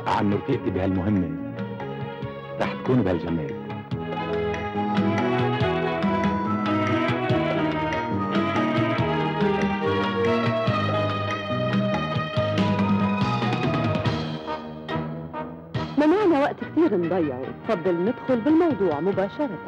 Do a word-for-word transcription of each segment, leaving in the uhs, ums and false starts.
متوقع ان رفيقتي بهالمهمه رح تكون بهالجمال. ما معنا وقت كثير نضيعه، تفضل ندخل بالموضوع مباشرة.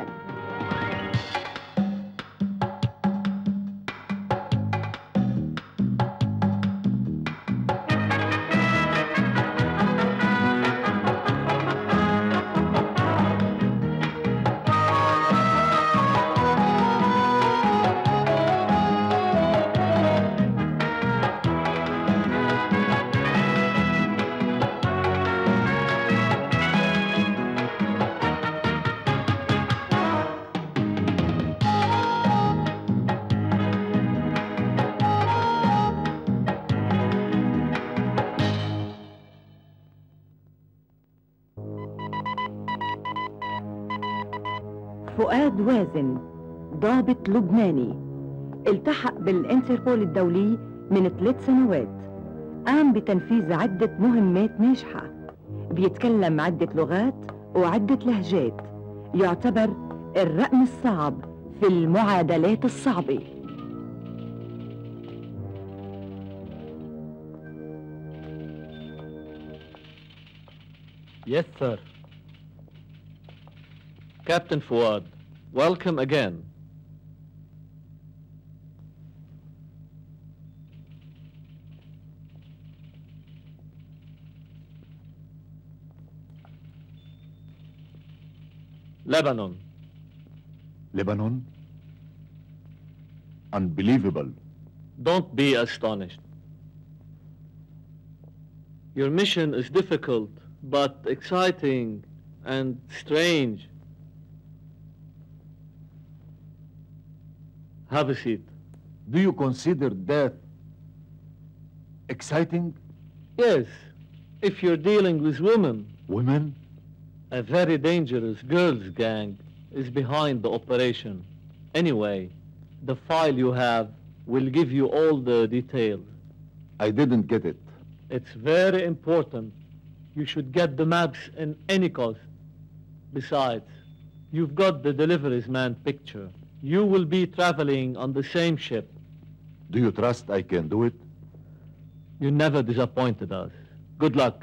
فؤاد وازن، ضابط لبناني، التحق بالانتربول الدولي من ثلاث سنوات، قام بتنفيذ عدة مهمات ناجحة، بيتكلم عدة لغات وعدة لهجات، يعتبر الرقم الصعب في المعادلات الصعبة. Yes, sir. Captain Fuad, welcome again. Lebanon. Lebanon? Unbelievable. Don't be astonished. Your mission is difficult, but exciting and strange. Have a seat. Do you consider death exciting? Yes, if you're dealing with women. Women? A very dangerous girls' gang is behind the operation. Anyway, the file you have will give you all the details. I didn't get it. It's very important. You should get the maps in any cost. Besides, you've got the deliveries man picture. You will be traveling on the same ship. Do you trust I can do it? You never disappointed us. Good luck.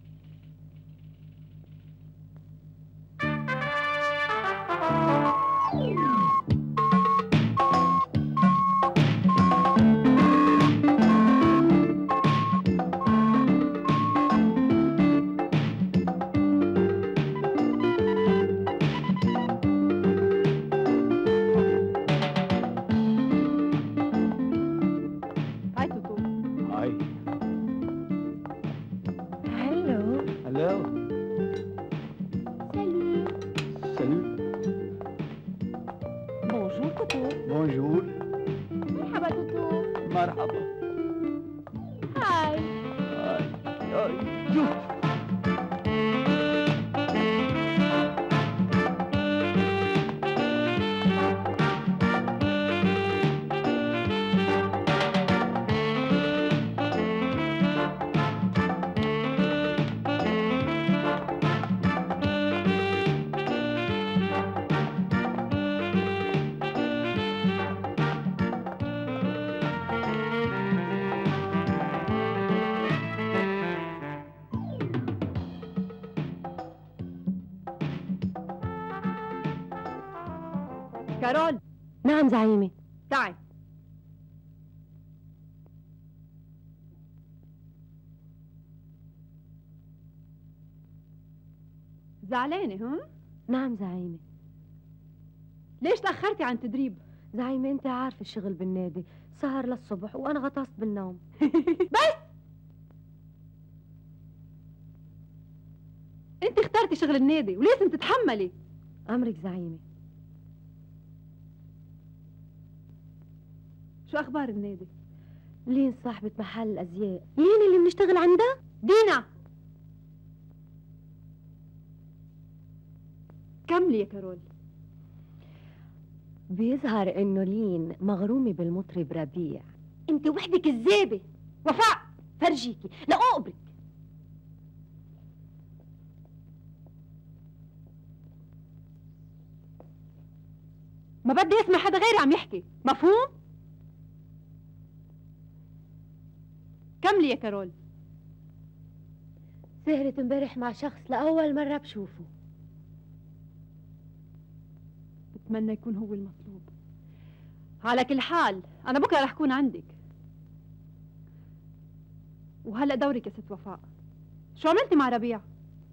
كارول. نعم زعيمة. تعي. زعلانة هم؟ نعم زعيمة. ليش تأخرتي عن تدريب؟ زعيمة انت عارفة الشغل بالنادي سهر للصبح وانا غطست بالنوم. بس انت اخترتي شغل النادي ولازم تتحملي. امرك زعيمة. شو اخبار النادي؟ لين صاحبة محل الازياء. لين اللي بنشتغل عندها؟ دينا كملي يا كارول. بيظهر انه لين مغرومة بالمطرب ربيع. انت وحدك الزيبة. وفاء فرجيكي لا اقبرك. ما بدي اسمع حدا غيري عم يحكي، مفهوم؟ كملي يا كارول. سهرت امبارح مع شخص لأول مرة بشوفه. بتمنى يكون هو المطلوب. على كل حال أنا بكرة رح كون عندك. وهلأ دورك يا ست وفاء، شو عملتي مع ربيع؟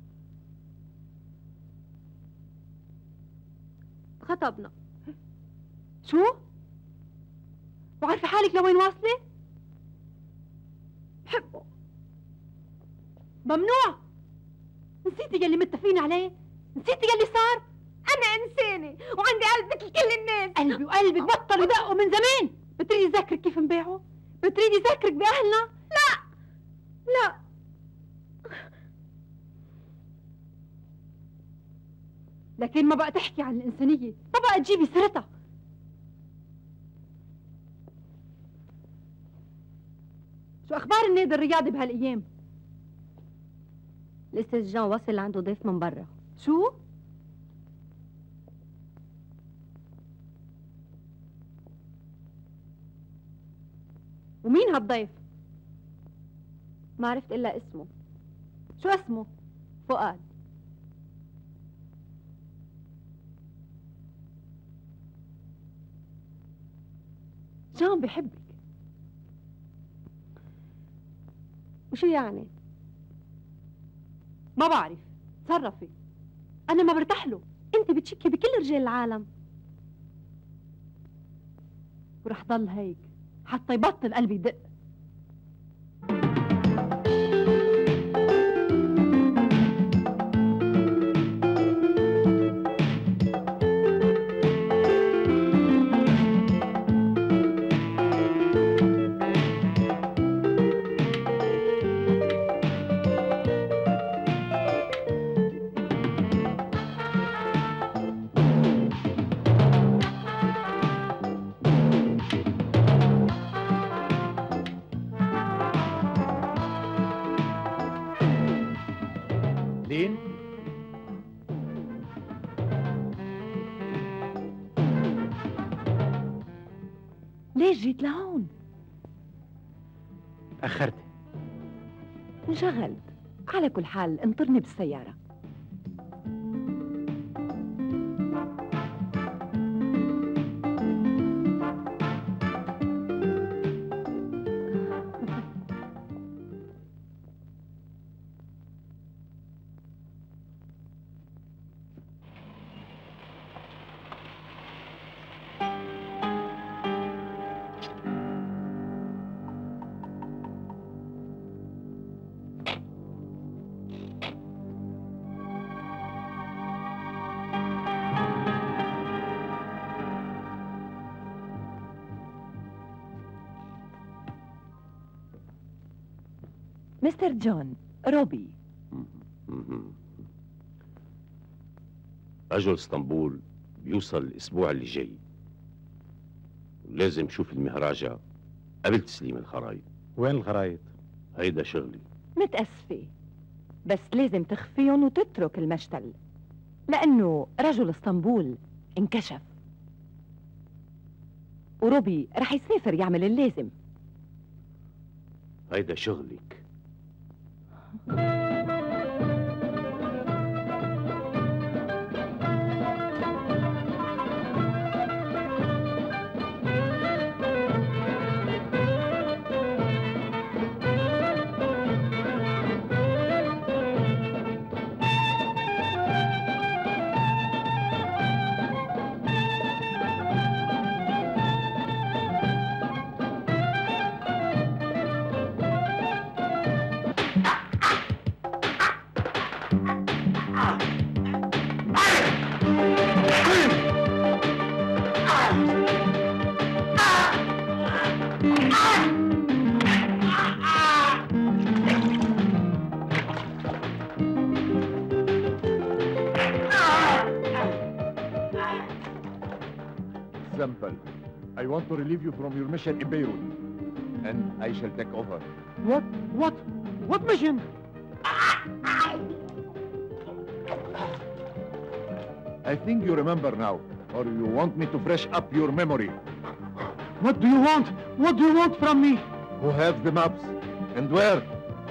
خطبنا. شو؟ وعارفة حالك لوين واصلة؟ بحبه. ممنوع. نسيتي يلي متفقين عليه؟ نسيتي يلي صار؟ أنا إنسانة وعندي قلب مثل كل الناس. قلبي وقلبك بطلوا يدقوا من زمان. بتريدي ذاكرك كيف نبيعه؟ بتريدي ذاكرك بأهلنا؟ لا لا. لكن ما بقى تحكي عن الإنسانية، ما بقى تجيبي سيرتها. شو أخبار النادي الرياضي بهالأيام؟ لسه جان وصل عنده ضيف من برا. شو؟ ومين هالضيف؟ ما عرفت إلا اسمه. شو اسمه؟ فؤاد. جان بحبك. وشو يعني؟ ما بعرف، تصرفي. أنا ما برتاح له. أنت بتشكي بكل رجال العالم. ورح ضل هيك حتى يبطل قلبي يدق. لين؟ ليش جيت لهون؟ أخرتي. انشغلت. على كل حال انطرني بالسيارة. مستر جون، روبي. رجل اسطنبول بيوصل الاسبوع اللي جاي، ولازم شوف المهراجة قبل تسليم الخرايط. وين الخرايط؟ هيدا شغلي. متأسفة، بس لازم تخفيهم وتترك المشتل، لأنه رجل اسطنبول انكشف، وروبي رح يسافر يعمل اللازم. هيدا شغلك. Simple. I want to relieve you from your mission in Beirut, and I shall take over. What? What? What mission? I think you remember now. or you want me to fresh up your memory? What do you want? What do you want from me? Who have the maps and where?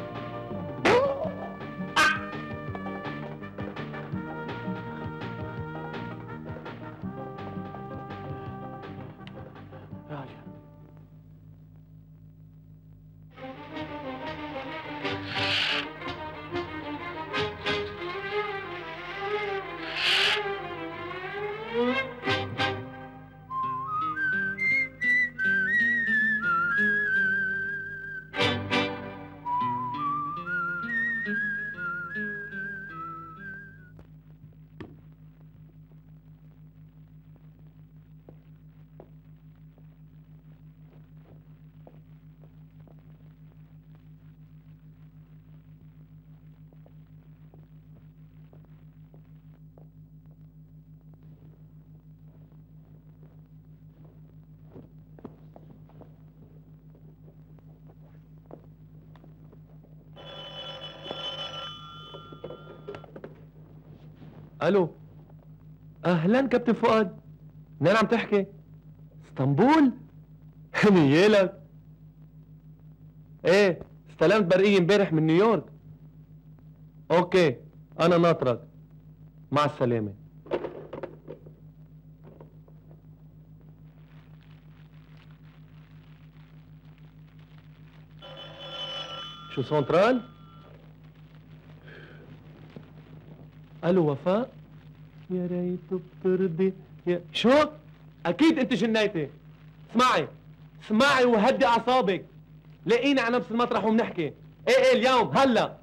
الو، اهلا كابتن فؤاد. منين عم تحكي؟ اسطنبول؟ نيالك. ايه، استلمت برقية امبارح من نيويورك. اوكي، انا ناطرك. مع السلامة. شو سنترال؟ الو وفاء؟ يا ريت بترضي يا شو؟ اكيد انت جنيتي. اسمعي اسمعي وهدي اعصابك. لاقينا على نفس المطرح وبنحكي. ايه ايه اليوم هلا.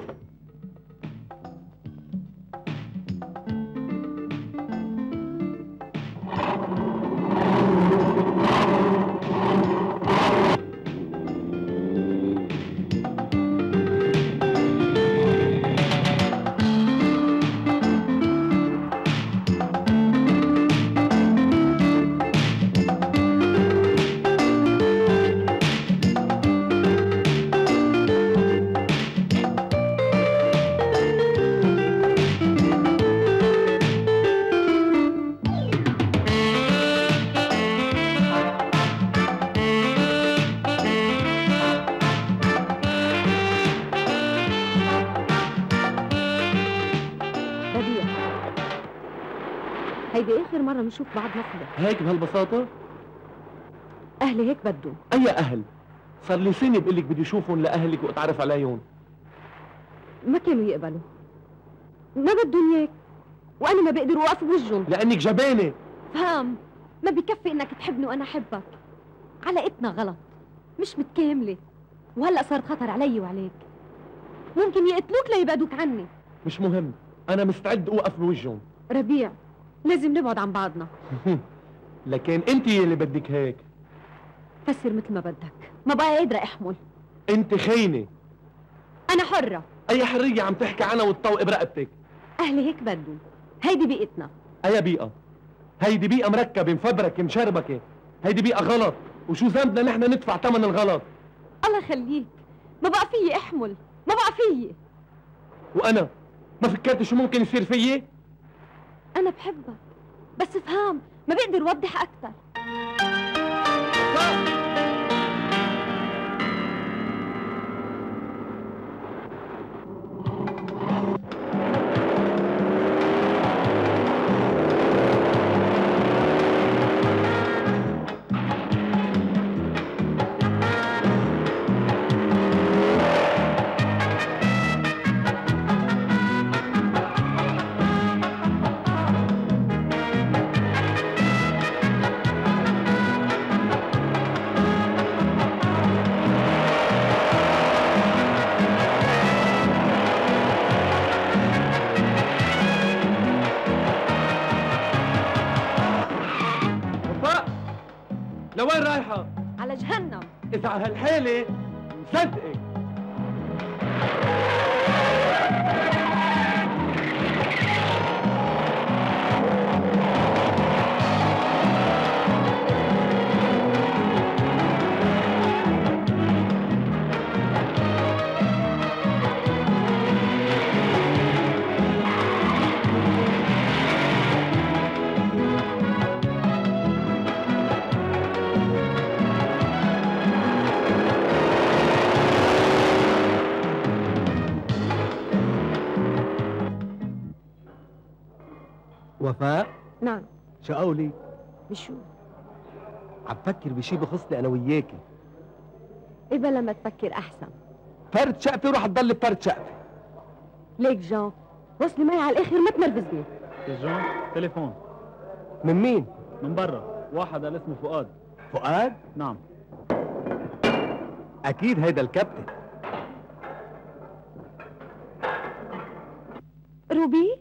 هيدي اخر مرة بنشوف بعض نصبح. هيك بهالبساطة؟ اهلي هيك بدهم. اي اهل؟ صار لي سنة بقول لك بدي اشوفهم لاهلك واتعرف عليهم. ما كانوا يقبلوا. ما بدهم اياك. وانا ما بقدر اوقف بوجهن. لانك جبانة. فهم، ما بكفي انك تحبني وانا احبك. علاقتنا غلط، مش متكاملة. وهلا صار خطر علي وعليك. ممكن يقتلوك ليبعدوك عني. مش مهم، انا مستعد اوقف بوجههم. ربيع، لازم نبعد عن بعضنا. لكن انت اللي بدك هيك. فسر مثل ما بدك، ما بقى قادرة احمل. انت خاينة. انا حرة. اي حرية عم تحكي عنها وتطوق برقبتك؟ اهلي هيك بدهم، هيدي بيئتنا. اي بيئة؟ هيدي بيئة مركبة مفبركة مشربكة. هيدي بيئة غلط، وشو ذنبنا نحن ندفع ثمن الغلط؟ الله يخليك، ما بقى فيي احمل، ما بقى فيي. وانا ما فكرت شو ممكن يصير فيي؟ انا بحبك، بس افهم، ما بقدر اوضح اكثر. لوين رايحة؟ على جهنم. إذا على هالحالة مصدقك. وفاء، نعم. شو قولي؟ بشو؟ عم فكر بشي بخصني انا وياكي. إيه بلا ما تفكر أحسن. فرد شقفة وراح تضل بفرد شقفة. ليك جون، وصلي معي على الآخر ما تنرفزني. يا جون تليفون. من مين؟ من برا، واحد على اسمه فؤاد. فؤاد؟ نعم. أكيد هيدا الكابتن. روبي؟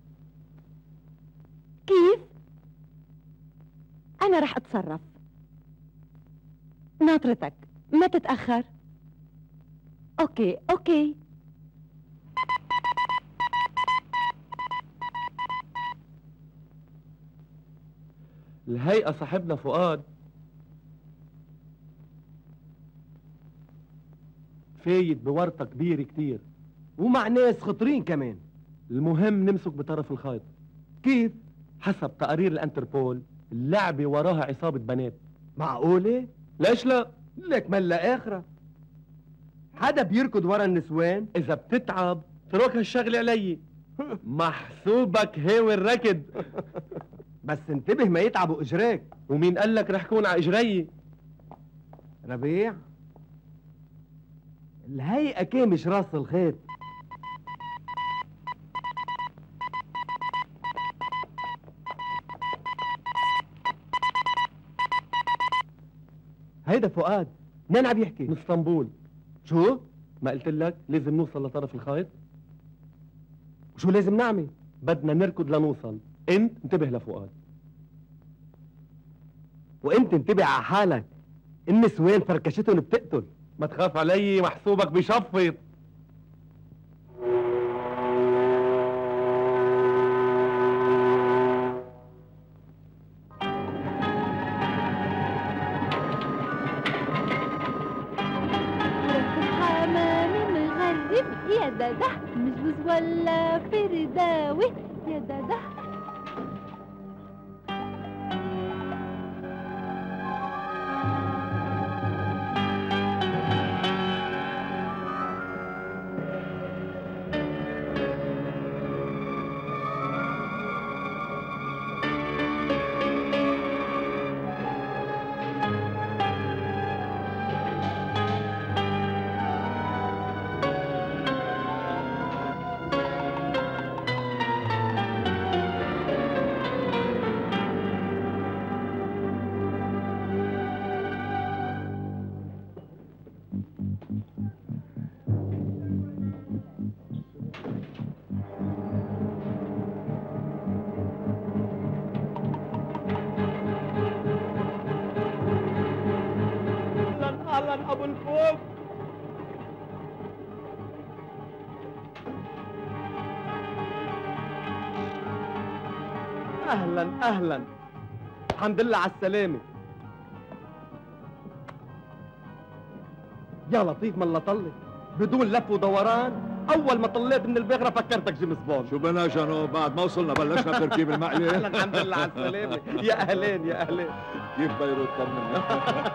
كيف؟ أنا رح أتصرف. ناطرتك، ما تتأخر. أوكي أوكي. الهيئة صاحبنا فؤاد فايت بورطة كبيرة كتير، ومع ناس خطرين كمان. المهم نمسك بطرف الخيط. كيف؟ حسب تقارير الانتربول اللعبة وراها عصابة بنات. معقولة؟ ليش لا؟ لك ملا آخرة. حدا بيركض ورا النسوان؟ إذا بتتعب اترك هالشغلة علي. محسوبك هاوي الركض. بس انتبه ما يتعبوا اجراك. ومين قال لك رح كون على اجري؟ ربيع، الهيئة كامش راس الخيط. هيدا فؤاد، منين عم يحكي؟ من اسطنبول. شو؟ ما قلت لك لازم نوصل لطرف الخيط؟ وشو لازم نعمل؟ بدنا نركض لنوصل. انت انتبه لفؤاد. وانت انتبه على حالك، النسوان فركشتهم بتقتل. ما تخاف علي، محسوبك بشفط. يا دادا مجلس ولا فرداوي يا دادا. اهلا ابو الفوق. اهلا اهلا، الحمد لله على السلامة. يا لطيف من لطلت بدون لف ودوران. اول ما طليت من البغرة فكرتك جيمس بوند. شو بنا جنو، بعد ما وصلنا بلشنا تركيب المقلة. اهلا، الحمد لله على السلامة. يا اهلين يا اهلين. كيف بيروت طمنا؟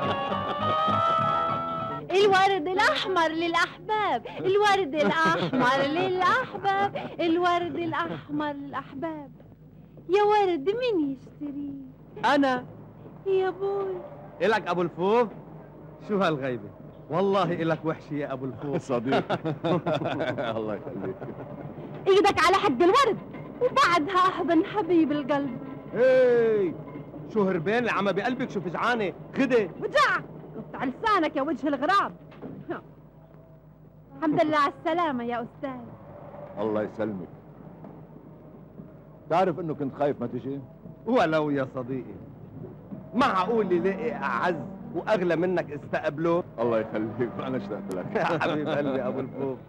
الورد الأحمر للأحباب، الورد الأحمر للأحباب، الورد الأحمر للأحباب. يا ورد مين يشتريه؟ أنا يا بوي. إلك أبو الفوف. شو هالغيبة؟ والله إلك وحشة يا أبو الفوف. صديق. الله يخليك. إيدك على حق الورد وبعدها أحضن حبيب القلب. هي شو هربان اللي عم بقلبك؟ شو فجعانة؟ خدي وجع قطع لسانك يا وجه الغراب. الحمد لله على السلامة يا أستاذ. الله يسلمك. تعرف انه كنت خايف ما تجي؟ ولو يا صديقي، معقول يلاقي أعز وأغلى منك استقبله؟ الله يخليك، أنا اشتقت لك. يا حبيب قلبي أبو الفوف.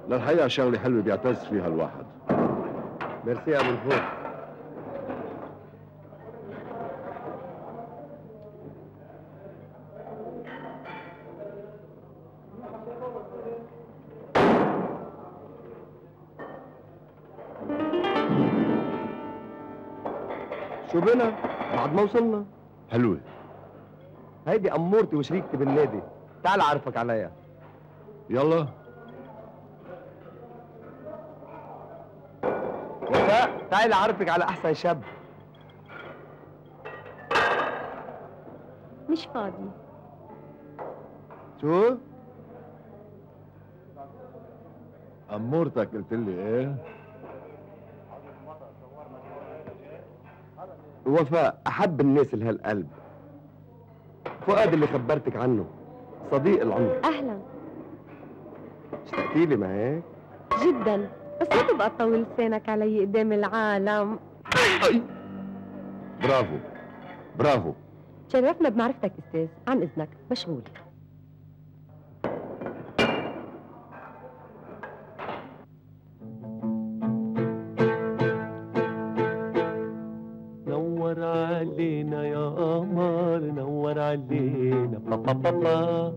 للحقيقة شغلة حلوة بيعتز فيها الواحد. ميرسي يا ابو الفوق. شو بنا بعد ما وصلنا؟ حلوة. هيدي أمورتي وشريكتي بالنادي، تعال أعرفك عليها. يلا. وفاء تعال أعرفك على أحسن شاب. مش فاضي. شو؟ أمورتك قلت لي إيه؟ وفاء أحب الناس لهالقلب. فؤاد اللي خبرتك عنه، صديق العمر. أهلا. اشتقتي لي ما هيك؟ جدا، بس ما تبقى تطول لسانك علي قدام العالم. أي. برافو برافو. تشرفنا بمعرفتك أستاذ، عن إذنك مشغول. نور علينا يا قمر، نور علينا با با با با.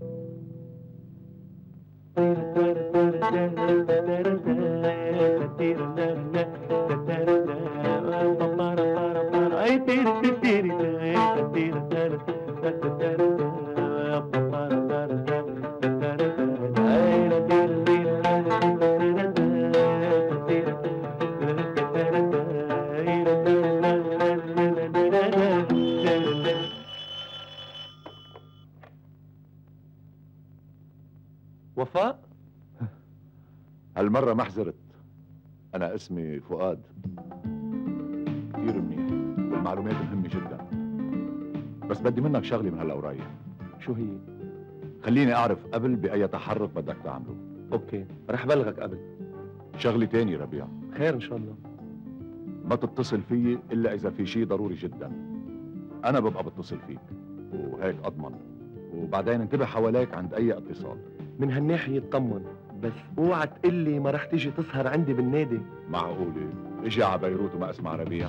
وفاء؟ هالمرة ما حزرت. أنا اسمي فؤاد. كثير منيح والمعلومات مهمة جدا، بس بدي منك شغلة من هلا ورايح. شو هي؟ خليني أعرف قبل بأي تحرك بدك تعمله. اوكي، رح بلغك قبل. شغلة تاني ربيع، خير ان شاء الله. ما تتصل فيي إلا إذا في شيء ضروري جدا. أنا ببقى بتصل فيك وهيك أضمن، وبعدين انتبه حواليك عند أي اتصال. من هالناحية اطمن، بس اوعى تقول لي ما رح تيجي تسهر عندي بالنادي. معقولة اجي على بيروت وما اسمع ربيع؟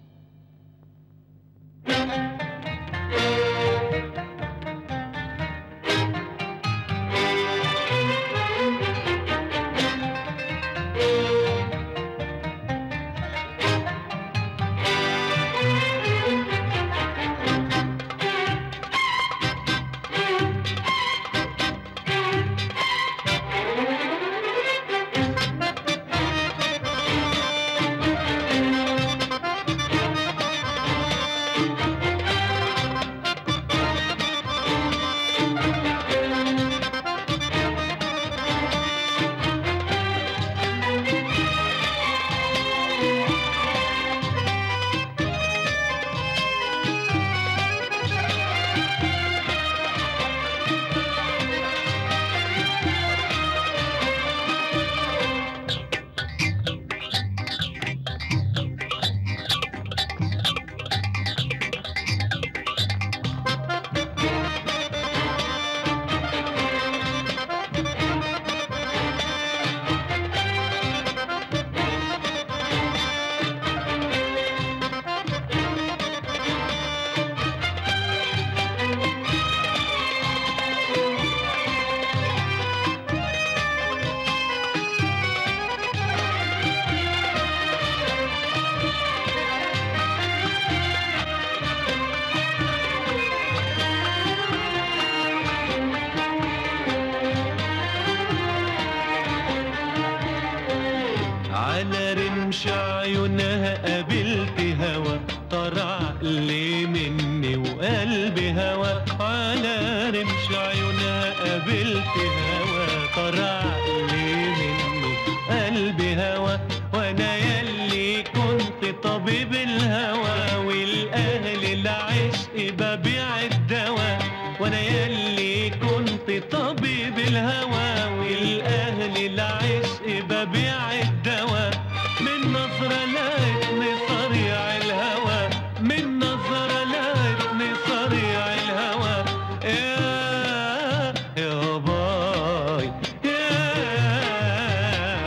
على رمش عيونها قابلت هوا، طار عقلي مني وقلبي هوا. على رمش عيونها قابلت هوا، طار عقلي مني قلبي هوا. وانا يلي كنت طبيب الهوى، والاهل العشق ببيع الدواء. وانا يلي كنت طبيب الهوى، والاهل العشق ببيع الدواء. من نظرة لقيتني صريع الهوى، من نظرة لقيتني صريع الهوى. يا يا باي يا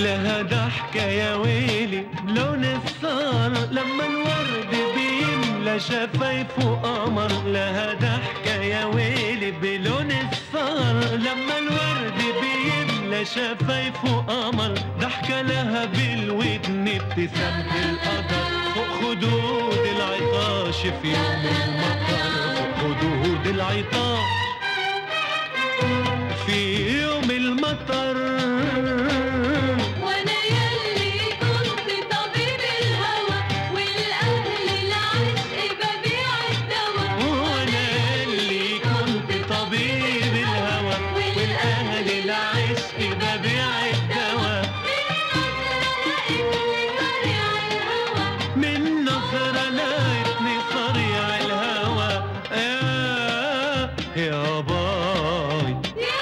لها ضحكة يا ويلي بلون الصار لما الورد بيملى شفايفه قمر. لها ضحكة يا ويلي بلون الصار لما الورد بيملى شفايفه قمر. ضحكة لها بالودن ابتسامة القدر فوق خدود العطاش في يوم المطر. فوق خدود العطاش في يوم المطر. وانا يلي كنت طبيب الهوى والاهل العشق ببيع الدواء. وانا يلي كنت طبيب الهوى والاهل العشق ببيع الدواء. من نظرة لقيتني صريع الهوى. يا يا باي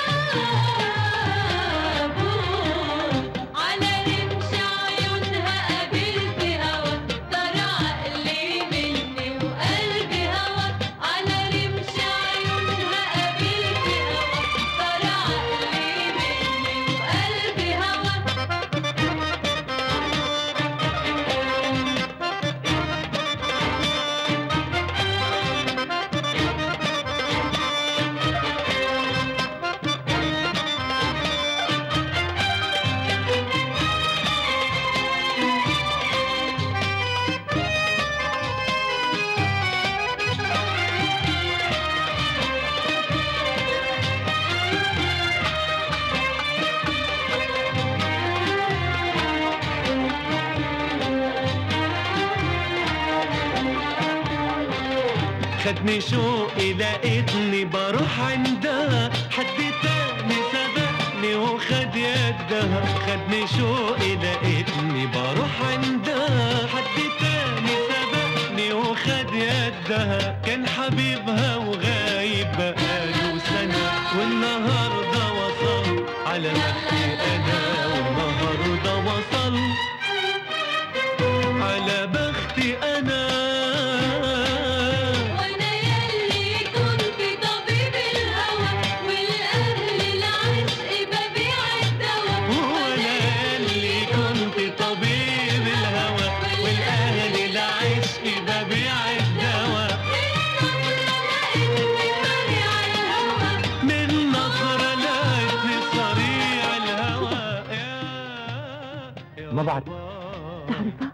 على رمش عيونها قابلت هوا طار عقلي مني وقلبي هوا. على رمش عيونها قابلت هوا طار عقلي مني وقلبي هوا. خدني شوقي لقيتني بروح عندها. حد تاني سبقني وخد يدها. خدني شوقي لقيتني بروح عندها. حد تاني سبقني وخد يدها. كان حبيبها وغايب بقاله سنة والنهارده وصل على بختي انا. والنهارده وصل على بختي انا. وانا يلي كنت طبيب الهوى والاهل العشق ببيع الدواء. وانا اللي كنت طبيب الهوى والاهل العشق ببيع الدواء. من نظرة لقيتني صريع الهوى. ما بعرف تعرفها؟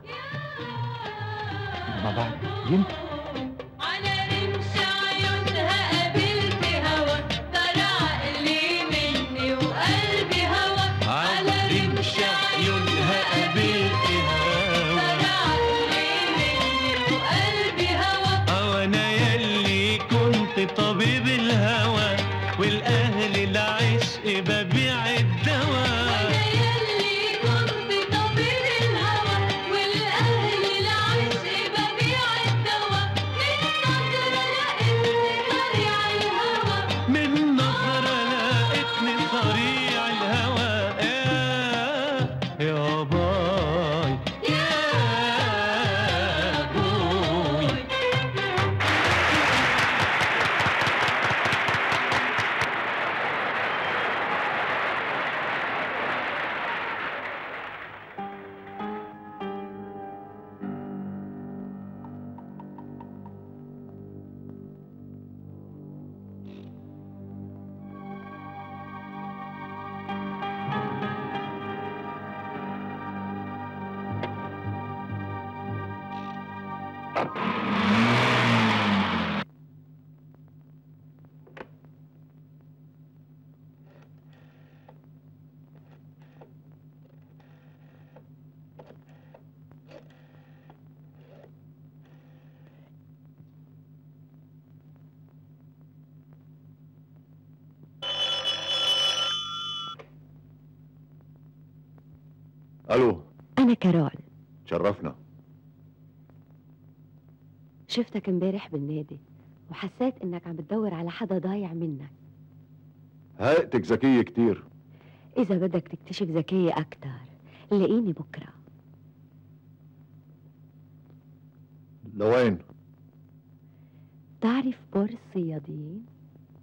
ما بعرف يمكن. على رمش عيونها قابلت هوا طار عقلي مني وقلبي هوا. على رمش عيونها قابلت هوا طار عقلي مني وقلبي هوا. وانا يلي كنت طبيب الهوى والاهل العشق ببيع الدواء. وانا يلي كنت طبيب الهوى والاهل العشق ببيع الدواء. من نظرة لقيتني من نظرة لقيتني صريع الهوى. صريع الهوى. يا يا باي يا بوي. الو. أنا كارول. تشرفنا. شفتك امبارح بالنادي وحسيت إنك عم بتدور على حدا ضايع منك. هيئتك ذكية كتير. إذا بدك تكتشف ذكية أكتر لاقيني بكرة. لوين؟ تعرف بور الصيادين؟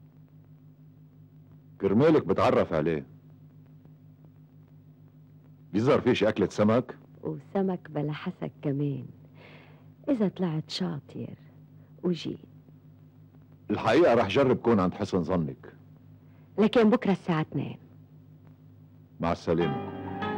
كرمالك بتعرف عليه. بيظهر فيش أكلة سمك؟ وسمك بلا حسك كمان، إذا طلعت شاطر وجيت. الحقيقة رح جرب كون عند حسن ظنك. لكن بكرة الساعة اثنين. مع السلامة.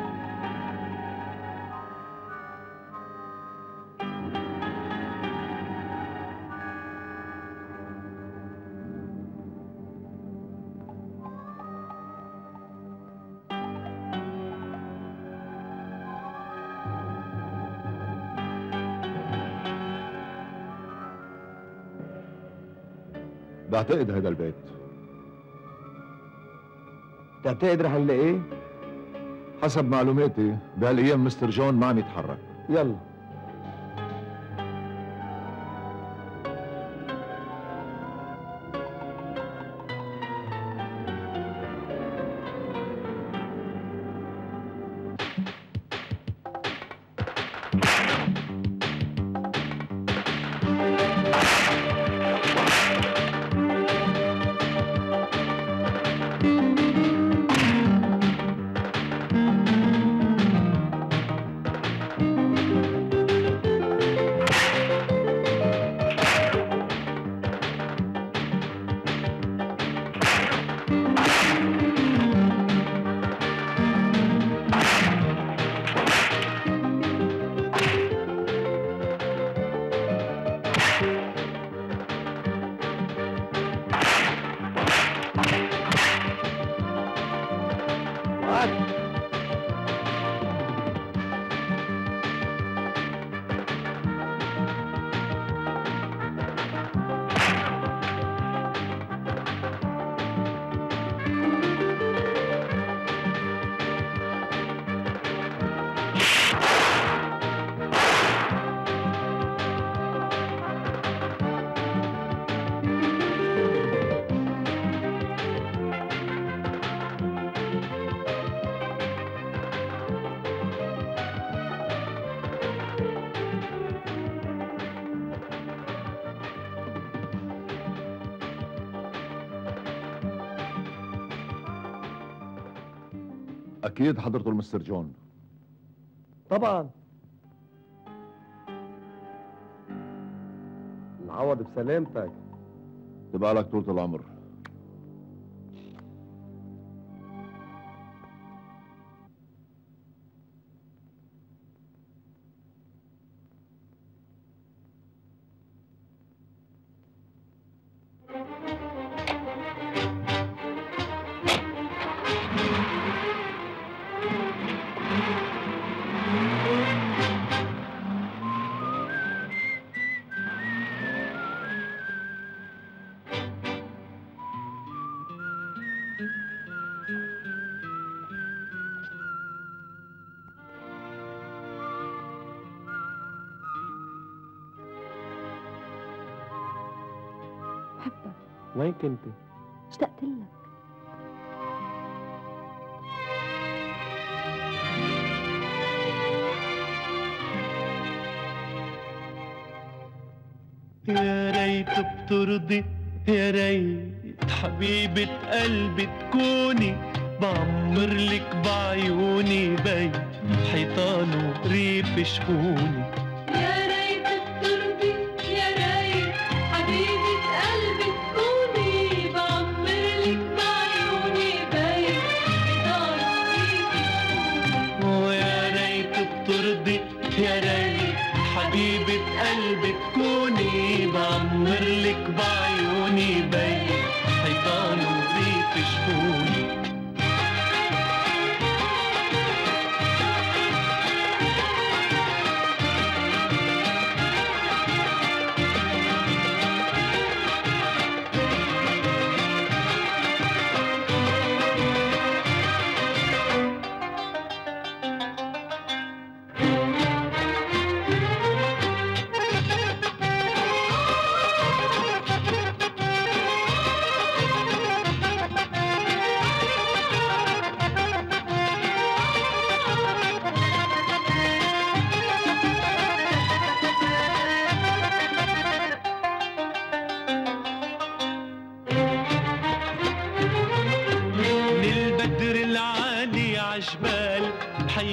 بعتقد هذا البيت. تعتقد رح نلاقيه؟ حسب معلوماتي بهالايام مستر جون ما عم يتحرك. يلا. أكيد حضرته المستر جون. طبعا. العوض بسلامتك. تبقى لك طولة العمر. بحبك. وين كنتي؟ اشتقت لك. يا ريت بترضي، يا ريت حبيبة قلبي تكوني، بعمر لك بعيوني بيت حيطان وريف شحوني. يا ريت بترضي، يا ريت حبيبة قلبي تكوني، بعمر لك بعيوني بيت حيطان وريف شحوني. ويا ريت بترضي، يا ريت حبيبة قلبي تكوني، بعمر لك بعيوني بيت حيطان وريف شحوني.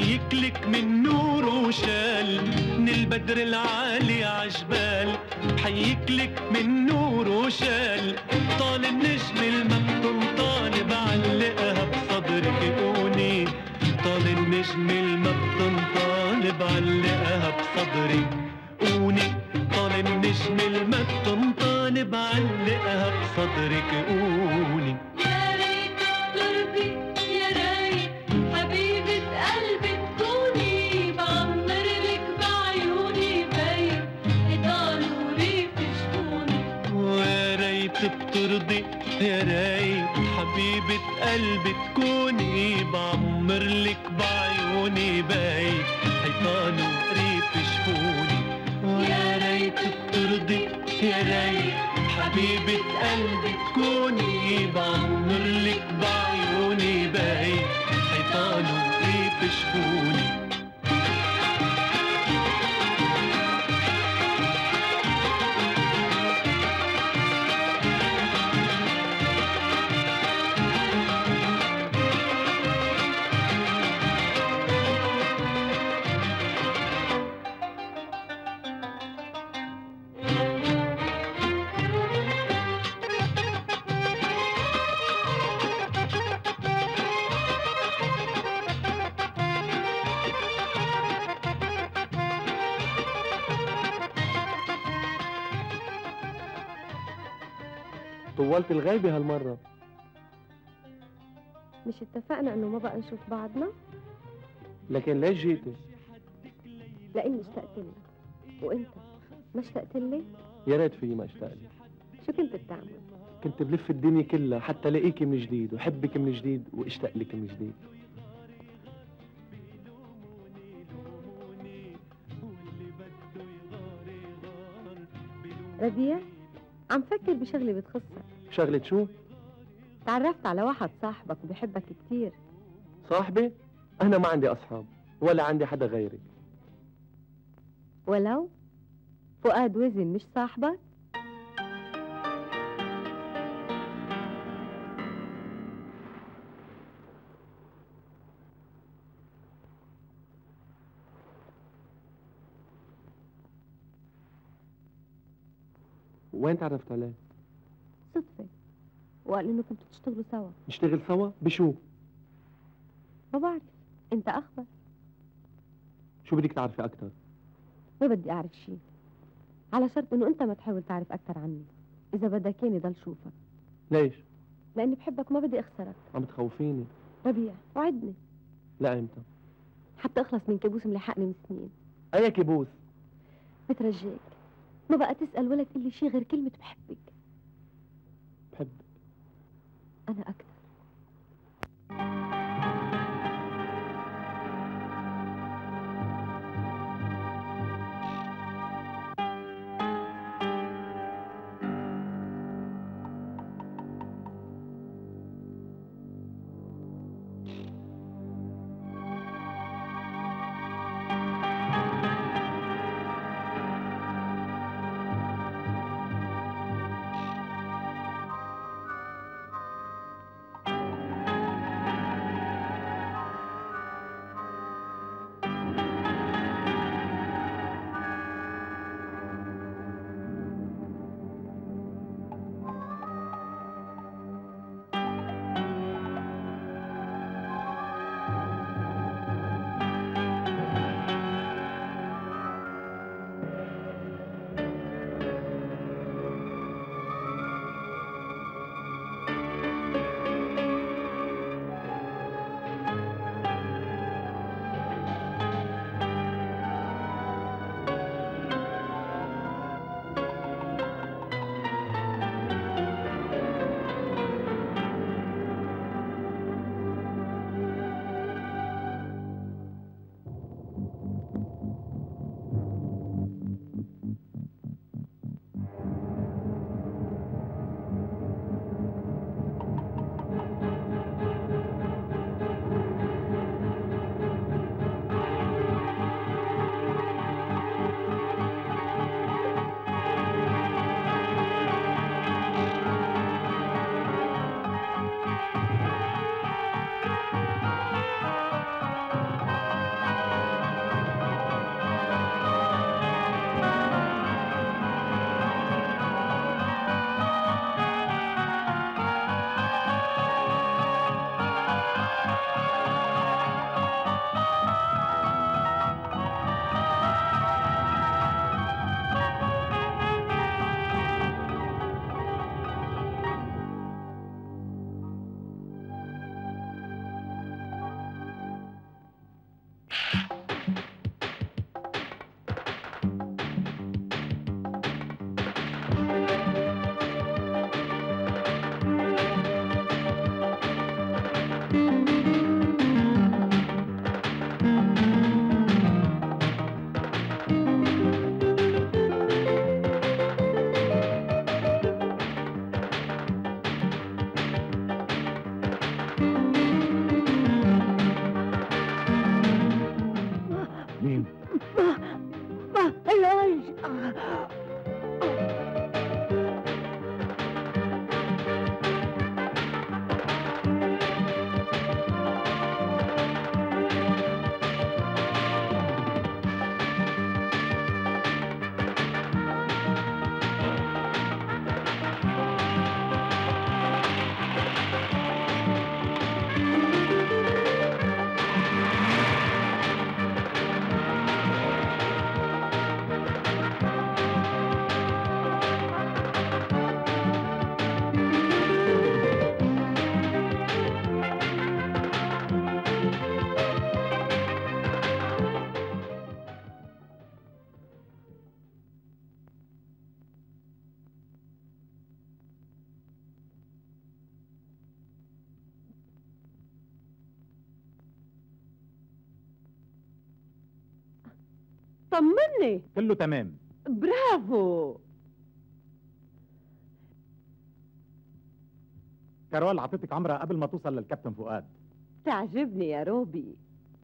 حيك لك من نور وشال من البدر العالي عجبال. حيك لك من نور وشال طال النجم المكتوم طال بعلقها بصدرك قوني. طال النجم المكتوم طال بعلقها بصدرك قوني. طال النجم المكتوم طال بعلقها بصدرك قوني. يا ريت ترضي يا رايق حبيبة قلبي تكوني. بعمر لك بعيوني بيت حيطان وريف شفوني. ويا ريت بترضي يا رايق حبيبة قلبي تكوني. بعمر لك بعيوني بيت حيطان وريف شفوني. ويا ريت بترضي يا رايق حبيبة قلبي تكوني. بعمر لك بعيوني بيت حيطان وريف شفوني. طولت الغيبة هالمرة. مش اتفقنا انه ما بقى نشوف بعضنا؟ لكن ليش جيتي؟ لاني اشتقت لك. وانت ما اشتقت لي؟ يا ريت فيي ما اشتاق لي. شو كنت بتعمل؟ كنت بلف الدنيا كلها حتى الاقيكي من جديد وحبك من جديد واشتاق لك من جديد. ربيع عم فكر بشغلة بتخصك. شغلة شو؟ تعرفت على واحد صاحبك وبحبك كتير. صاحبي؟ أنا ما عندي أصحاب ولا عندي حدا غيري. ولو فؤاد وزن مش صاحبك؟ وين تعرفت عليه؟ صدفة، وقال انه كنتوا تشتغلوا سوا. نشتغل سوا؟ بشو؟ ما بعرف، انت اخبر. شو بدك تعرفي أكتر؟ ما بدي اعرف شيء، على شرط انه انت ما تحاول تعرف اكثر عني. اذا بدك ياني ضل شوفك. ليش؟ لاني بحبك وما بدي اخسرك. عم تخوفيني. ربيع وعدني. لا امتى؟ حتى اخلص من كابوس ملحقني من سنين. اي كابوس؟ بترجاك ما بقى تسأل ولا تقول لي شيء غير كلمة بحبك. بحبك أنا أكثر. طمني. كله تمام. برافو. كارول عطيتك عمرها قبل ما توصل للكابتن فؤاد. تعجبني يا روبي.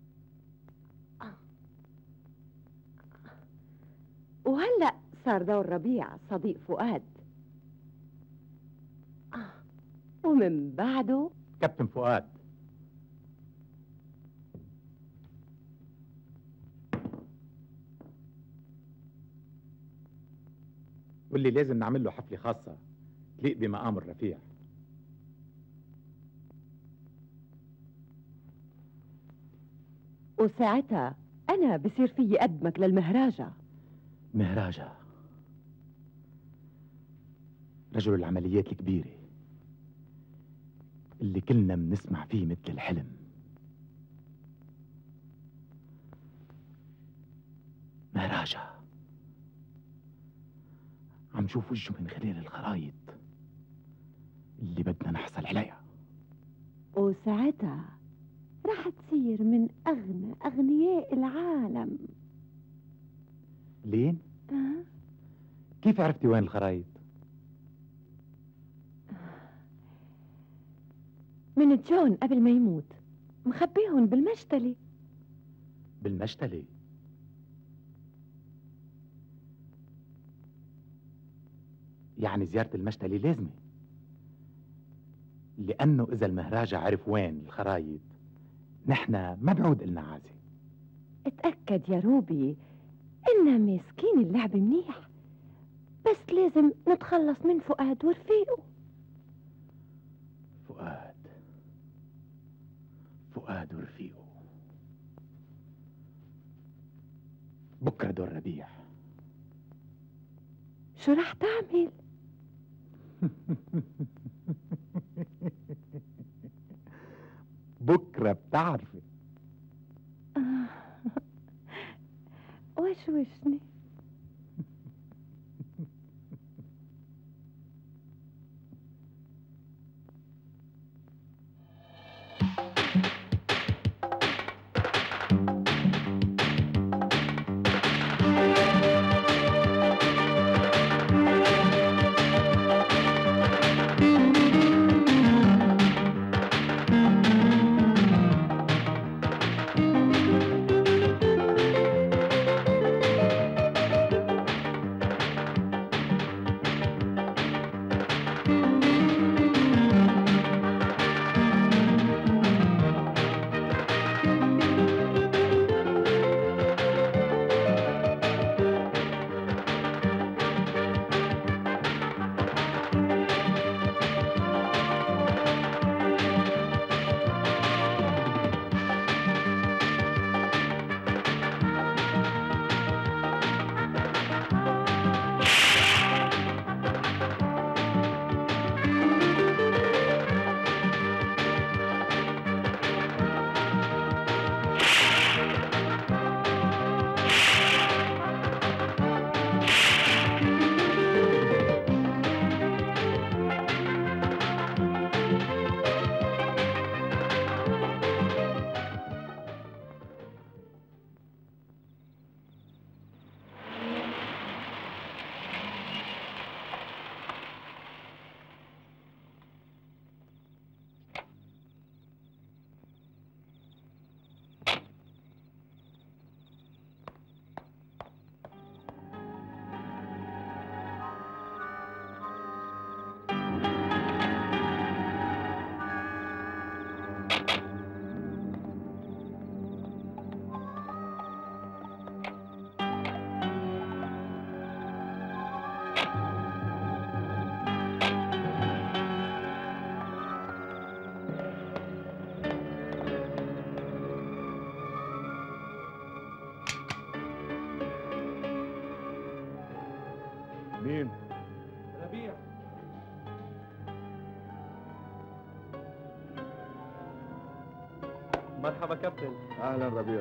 وهلأ صار دور ربيع صديق فؤاد، ومن بعده كابتن فؤاد. واللي لازم نعمل له حفلة خاصة تليق بمقام الرفيع. وساعتها أنا بصير فيي قدمك للمهراجة. مهراجة رجل العمليات الكبيرة اللي كلنا بنسمع فيه مثل الحلم. مهراجة عم شوف وجهه من خلال الخرايط اللي بدنا نحصل عليها. وساعتها رح تصير من أغنى أغنياء العالم. لين؟ أه؟ كيف عرفتي وين الخرايط؟ من جون قبل ما يموت مخبيهم بالمشتلة. بالمشتلة؟ يعني زيارة المشتلة لازمة، لأنه إذا المهراجة عرف وين الخرايط نحن ما بعود إلنا عازة. اتأكد يا روبي إننا ماسكين اللعب منيح، بس لازم نتخلص من فؤاد ورفيقه. فؤاد فؤاد ورفيقه بكرة دور ربيع. شو رح تعمل؟ بكرة بتعرفي. وشوشني. مين؟ ربيع. مرحبا كابتن. اهلا ربيع.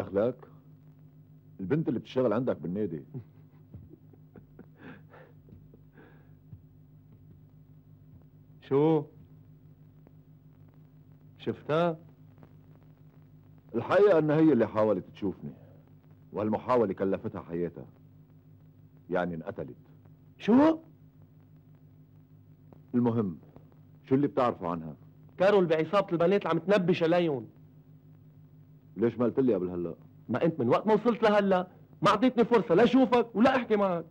دخلك؟ البنت اللي بتشتغل عندك بالنادي. شو؟ شفتها؟ الحقيقة انها هي اللي حاولت تشوفني، وهالمحاولة كلفتها حياتها، يعني انقتلت. شو؟ المهم شو اللي بتعرفوا عنها؟ كارول بعصابة البنات اللي عم تنبش عليهم. ليش ما قلت لي قبل هلا؟ ما انت من وقت ما وصلت لهلا ما اعطيتني فرصة لا اشوفك ولا احكي معك.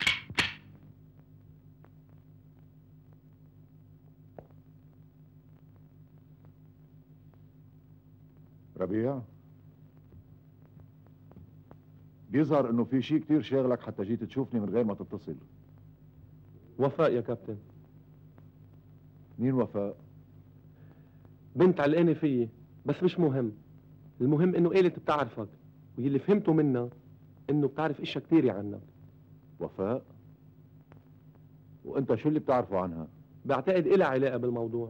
ربيع، بيظهر انه في شيء كتير شاغلك حتى جيت تشوفني من غير ما تتصل. وفاء يا كابتن. مين وفاء؟ بنت علقانة فيي بس مش مهم. المهم انه قالت بتعرفك، واللي فهمته منها انه بتعرف اشياء كتير عنك. وفاء؟ وانت شو اللي بتعرفه عنها؟ بعتقد إلها علاقة بالموضوع.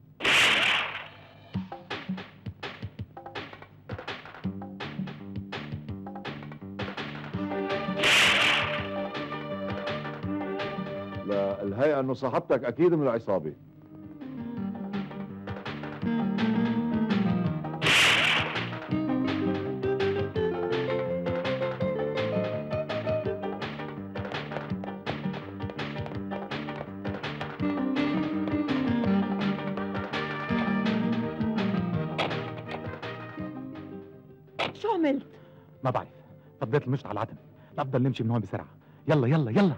لا، الهيئة انه صاحبتك اكيد من العصابة. شو عملت؟ ما بعرف، فضيت المشط على العتم. الافضل نمشي من هون بسرعه. يلا يلا يلا.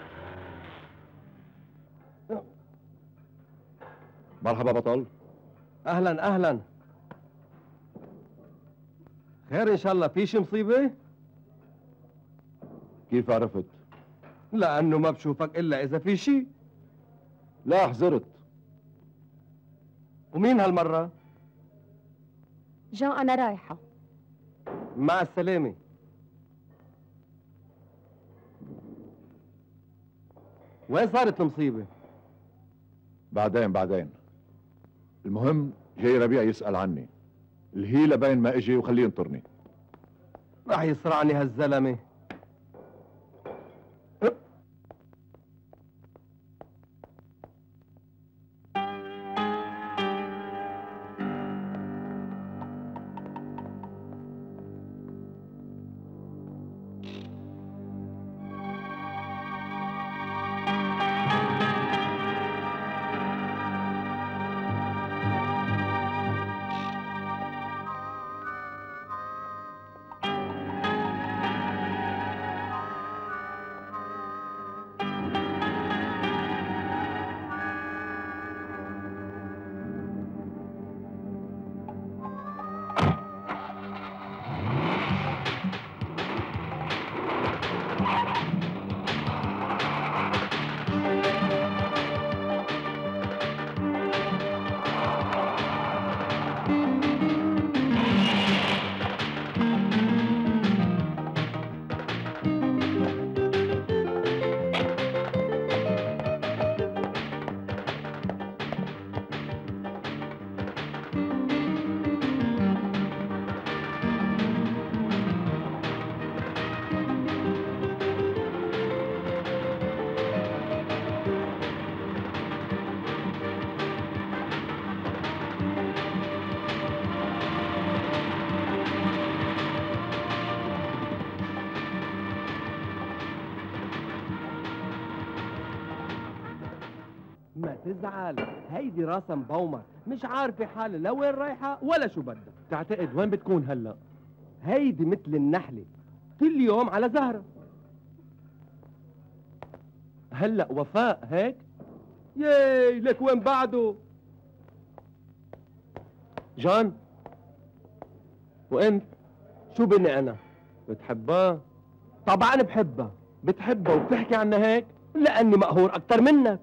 مرحبا بطل. اهلا اهلا. خير ان شاء الله، في شي مصيبة؟ كيف عرفت؟ لانه ما بشوفك الا اذا في شي. لا حزرت. ومين هالمرة؟ جان انا رايحة. مع السلامة. وين صارت المصيبة؟ بعدين بعدين. المهم جاي ربيع يسأل عني. الهيلة باين ما اجي وخليه ينطرني. راح يصرعني هالزلمة. ما تزعل، هيدي راسها مبومة، مش عارفة حالها لا وين رايحة ولا شو بدها. تعتقد وين بتكون هلا؟ هيدي مثل النحلة، كل يوم على زهرة. هلا وفاء هيك؟ ياي لك وين بعده؟ جان، وانت شو بني انا؟ بتحبها؟ طبعا بحبها. بتحبها وبتحكي عنها هيك؟ لاني مقهور اكتر منك.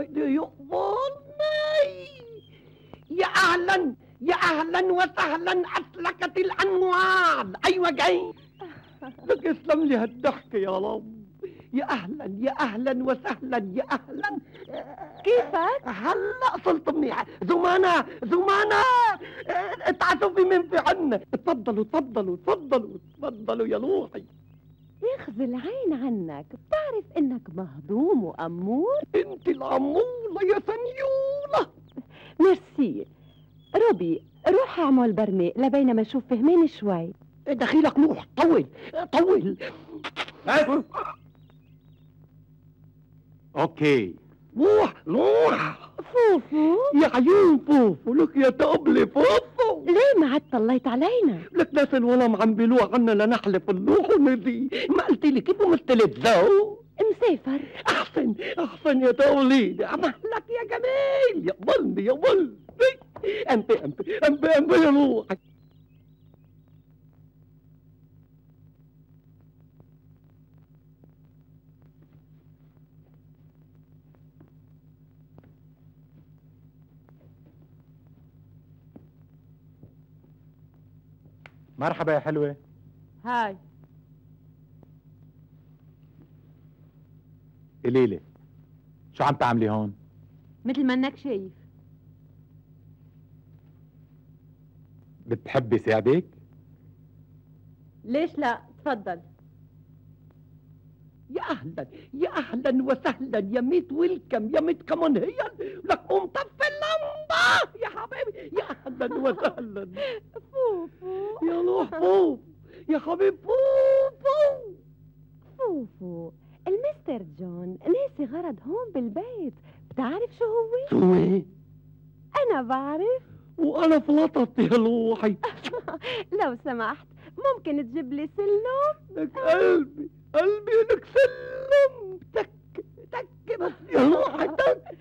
هيدي يقبلني. يا اهلا يا اهلا وسهلا، اسلكت الانوار. ايوه جاي لك. يسلم لي هالضحكه يا رب. يا اهلا يا اهلا وسهلا يا اهلا. كيفك؟ هلا صرت منيحه. زمانه زمانه اتعسوا في من في عنا. تفضلوا تفضلوا تفضلوا تفضلوا يا روحي. يخزي العين عنك، بتعرف انك مهضوم وامور. انت العموله يا سنيوله. ميرسي. روبي روح اعمل برمي لبينما اشوف فهمين شوي. دخيلك نوح. طول طول. بس اوكي. روح روح. فوفو يا عيون فوفو. لك يا تقبلي فوفو. ليه ما عاد طليت علينا؟ لك ناس الولم عم بيلوع عنا لنحلف النوح ونزي. ما قلت لي كيف مستلف ذو؟ مسافر. احسن احسن يا توليدي. عملك يا جميل. يقبلني يقبلني. امبي امبي امبي امبي يا روحي. مرحبا يا حلوة. هاي قليلة، شو عم تعملي هون؟ مثل ما انك شايف. بتحبي ساعدك؟ ليش لا؟ تفضل. يا اهلا يا اهلا وسهلا يا ميت ويلكم يا ميت كمان هي. لك قوم طفي اللمبه يا حبيبي. يا اهلا وسهلا. فوفو يا روح فوف يا حبيب فوفو. فوفو المستر جون ناسي غرض هون بالبيت. بتعرف شو هو؟ شو هي؟ انا بعرف. وانا فلطت يا روحي. لو سمحت ممكن تجيب لي سلم؟ لك قلبي قلبي لك سلم. تك تك بس يا روحي تك.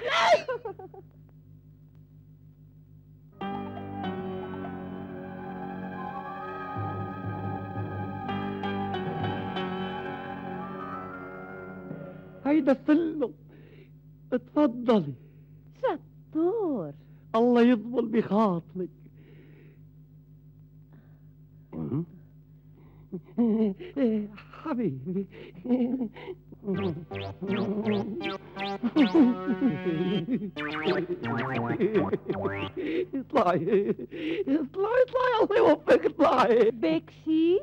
هيدا السلم. اتفضلي. شطور. الله يضمن بخاطرك. حبيبي. اطلعي اطلعي اطلعي. الله يوفقك. اطلعي. بكشي.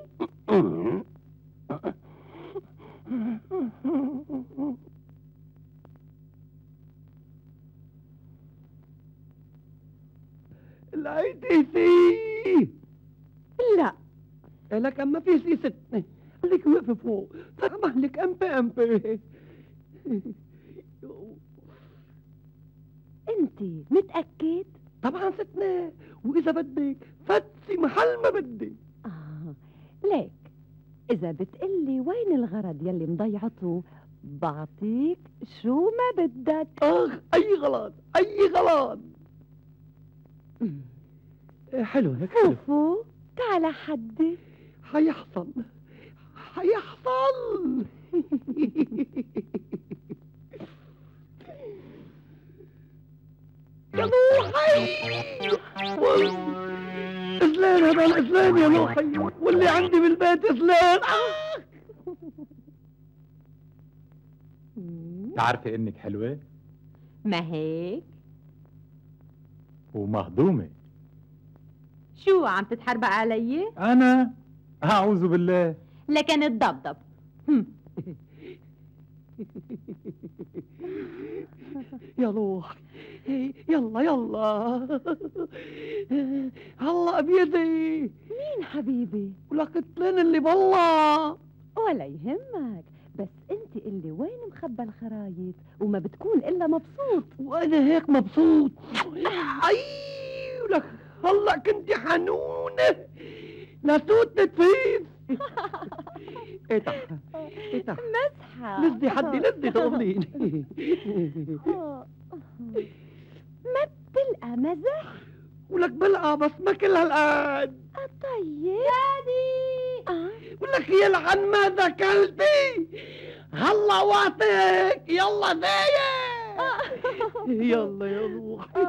لقيتي سي؟ لا. لك اما في سي ستة. خليك واقفة فوق. فاهمة لك امبي امبي. انتي متأكد؟ طبعا ستنا. واذا بدك فتسي محل ما بدي. اه ليك اذا بتقلي وين الغرض يلي مضيعته بعطيك شو ما بدك. اخ اي غلط اي غلط. حلو لك. فوفو تعال حدي. حيحصل حيحصل. يا روحي. إزلان هذا الإزلان يا روحي. واللي عندي بالبيت إزلان. آه. تعرفي انك حلوة ما هيك؟ ومهضومة. شو عم تتحربق علي؟ انا اعوذ بالله. لكن الضبضب. يا روحي. يلا يلا. هلا بيدي. مين حبيبي؟ ولك الطين اللي بالله. ولا يهمك، بس انت اللي وين مخبى الخرايط وما بتكون الا مبسوط. وانا هيك مبسوط. اي ولك هلا كنت حنونه لسوت نتفيز. افتح افتح. مسحة. لزي حدي لزي تقبليني. ما بتلقى مزح؟ ولك بلقى بس ما كل هالقد. طيب دادي. آه. ولك يلعن ما ذكلتي. هلا واعطيك. يلا زايد. يلا يا روحي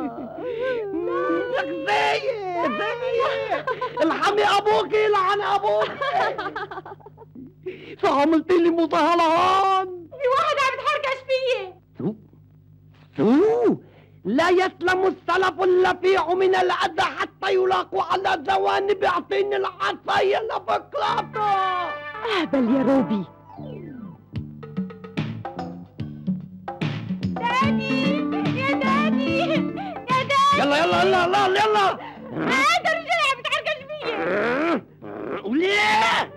لك زايد زايد الحمي ابوك يلعن ابوك شو عملت لي مظاهرات؟ في واحد عم يتحركش فيي. شو؟ شو؟ لا يسلم السلف اللفيع من الأذى حتى يلاقوا على جوانب يعطيني العصاية لفكلاته. اهبل يا روبي. داني يا داني يا داني. يلا يلا يلا يلا يلا. هذا الرجال عم يتحركش فيي. وليه؟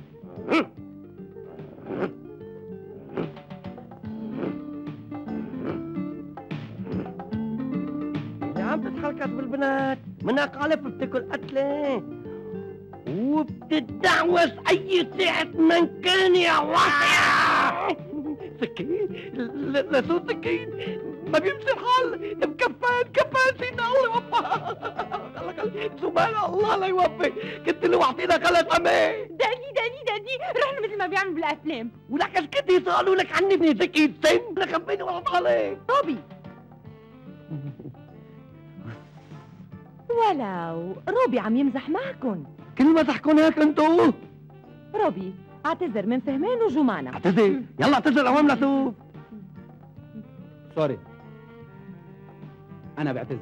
عم تتحركت بالبنات منك عالف بتاكل قتله وبتدعوس اي ساعة من كان يا وحيا. سكين لسو سكين ما بيمشي الحال بكفان كفان سيدنا الله يوفقك. سبحان الله لا يوفق كنت لوحدينا خلص امي. داني داني داني رحنا مثل ما بيعمل بالافلام. ولك اسكتي سألوا لك عني ابني سكين سن لك خبيني ولا عليك. روبي ولو روبي عم يمزح معكن. كل ما تحكون هيك انتو. روبي اعتذر من فهمان وجمانة. اعتذر يلا اعتذر امام لسوف. سوري انا بعتذر.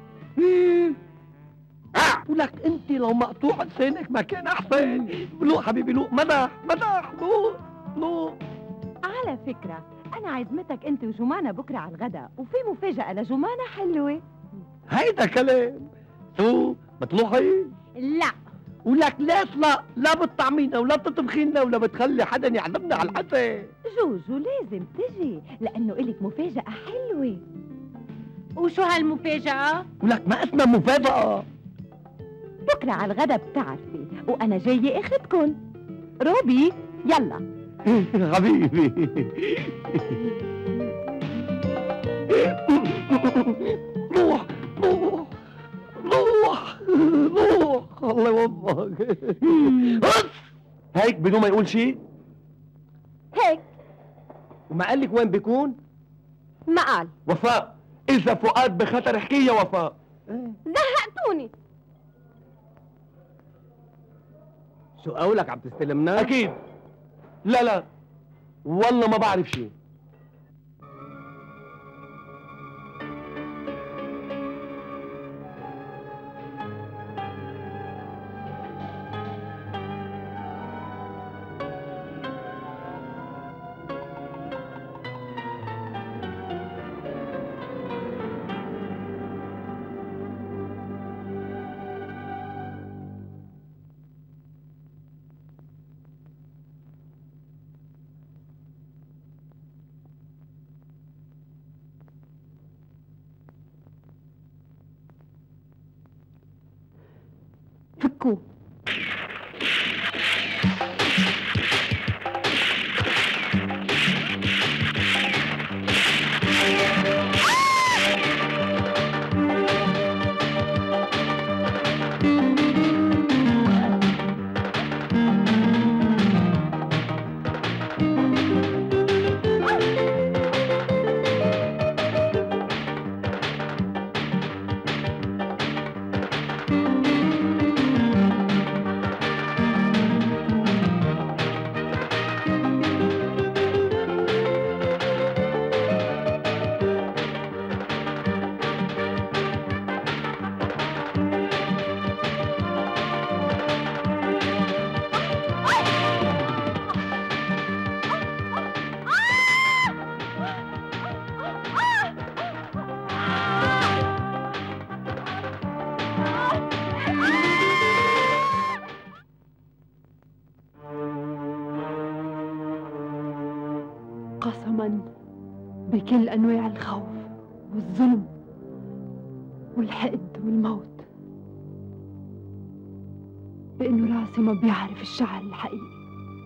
ولك انت لو مقطوع لسانك ما كان احسن. لو حبيبي لو مدح مدح لو لو. على فكرة انا عزمتك انت وجمانة بكرة على الغداء وفي مفاجأة لجمانة حلوة. هيدا كلام. شو بتروحي؟ لا. ولك ليش لا؟ لا بتطعمينا ولا بتطبخينا ولا بتخلي حدا يعلمنا على الحسن. جوجو لازم تجي لأنه إلك مفاجأة حلوة. وشو هالمفاجأة؟ ولك ما اسمها مفاجأة. بكرة على الغدا بتعرفي وأنا جاية أخدكن. روبي يلا. حبيبي روح روح روح روح الله يوفقك. هيك بدون ما يقول شيء؟ هيك. وما قال لك وين بيكون؟ ما قال. وفاء إذا فؤاد بخطر احكي يا وفاء. زهقتوني. شو قولك عم تستلمنا؟ أكيد. لا لا والله ما بعرف شيء. فكوا. قسما بكل أنواع الخوف والظلم والحقد والموت بأنه راسي ما بيعرف الشعر الحقيقي،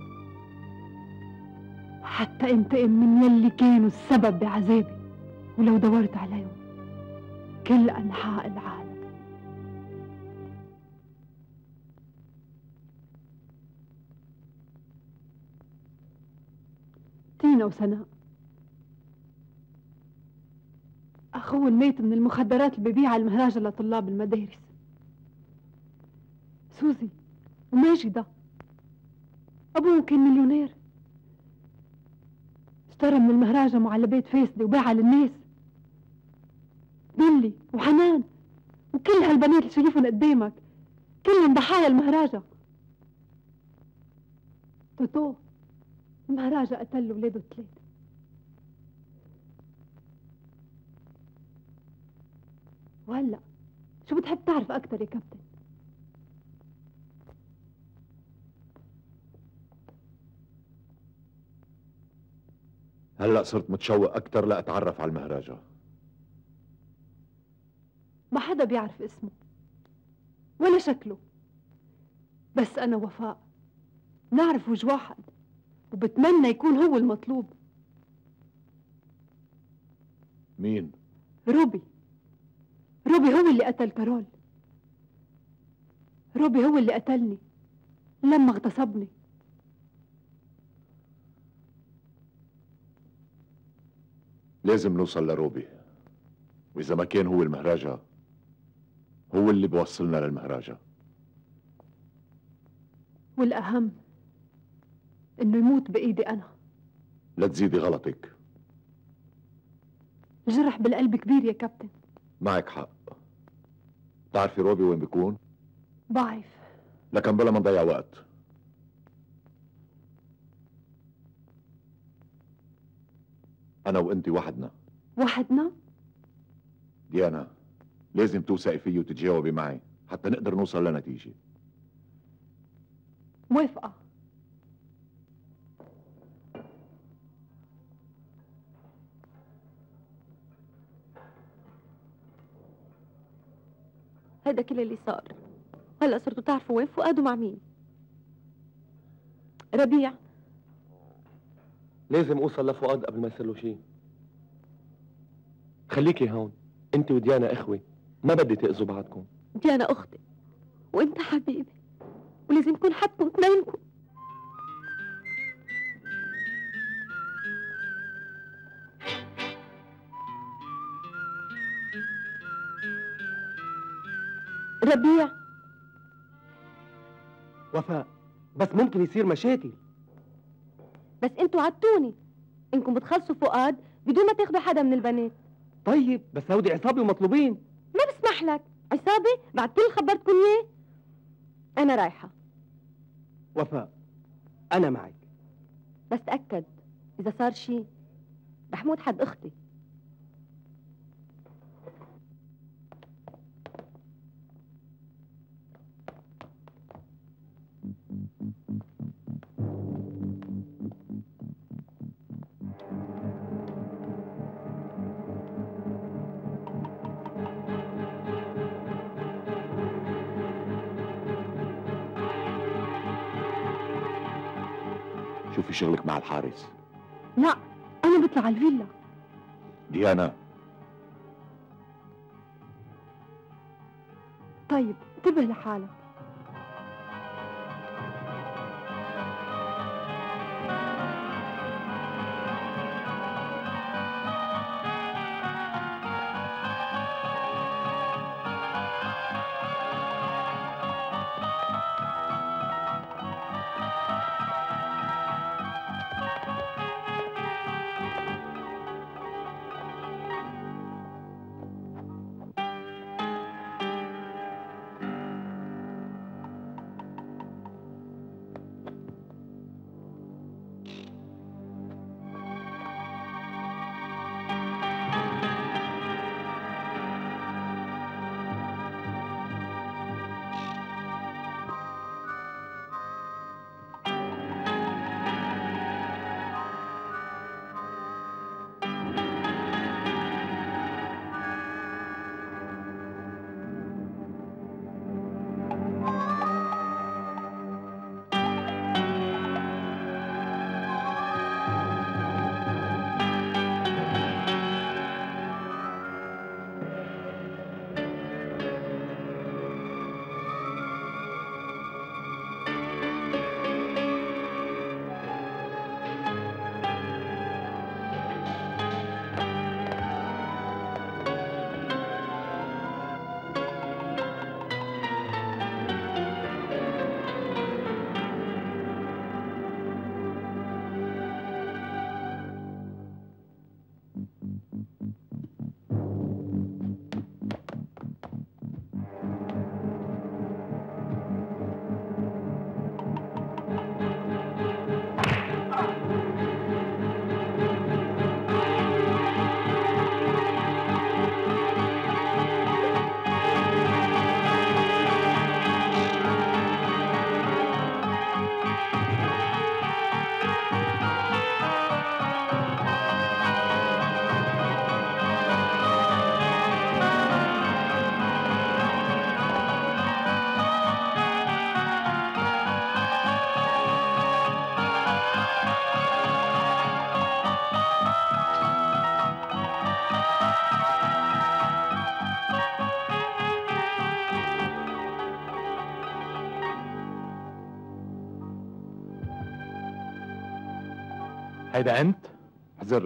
حتى انتقم من يلي كانوا السبب بعذابي ولو دورت عليهم كل أنحاء العالم. تينا وسناء أخوه الميت من المخدرات اللي ببيعها المهراجة لطلاب المدارس. سوزي وماجدة أبوه كان مليونير، اشترى من المهراجة معلبات فاسدة وباعها للناس. بيلي وحنان وكل هالبنات اللي شايفهم قدامك كلهم ضحايا المهراجة. توتو المهراجة قتل ولاده الثلاثة. وهلا شو بتحب تعرف أكتر يا كابتن؟ هلأ صرت متشوق أكتر لأتعرف على المهراجة. ما حدا بيعرف اسمه ولا شكله، بس أنا وفاء نعرف وجه واحد وبتمنى يكون هو المطلوب. مين؟ روبي. روبي هو اللي قتل كارول. روبي هو اللي قتلني لما اغتصبني. لازم نوصل لروبي، وإذا ما كان هو المهراجة هو اللي بوصلنا للمهراجة. والأهم إنه يموت بإيدي أنا. لا تزيدي غلطك. الجرح بالقلب كبير يا كابتن. معك حق. بتعرفي روبي وين بيكون؟ بعرف. لكن بلا ما نضيع وقت. أنا وأنتي وحدنا. وحدنا؟ ديانا لازم توثقي فيي وتتجاوبي معي حتى نقدر نوصل لنتيجة. موافقة. هذا كل اللي صار. هلا صرتوا تعرفوا وين فؤاد ومع مين. ربيع لازم اوصل لفؤاد قبل ما يصير له شيء. خليكي هون، انت وديانا اخوه، ما بدي تاذوا بعضكم. ديانا اختي وانت حبيبي، ولازم يكون حدكم اثنينكم. ربيع. وفاء بس ممكن يصير مشاكل. بس انتوا عدتوني انكم بتخلصوا فؤاد بدون ما تاخذوا حدا من البنات. طيب بس هودي عصابي ومطلوبين. ما بسمح لك. عصابي بعد كل اللي خبرتكم اياه. انا رايحه. وفاء انا معك، بس تاكد اذا صار شيء رح موت حد اختي. شوفي شغلك مع الحارس. لا أنا بطلع على الفيلا. ديانا طيب انتبه لحالك. هيدا انت؟ حذرت.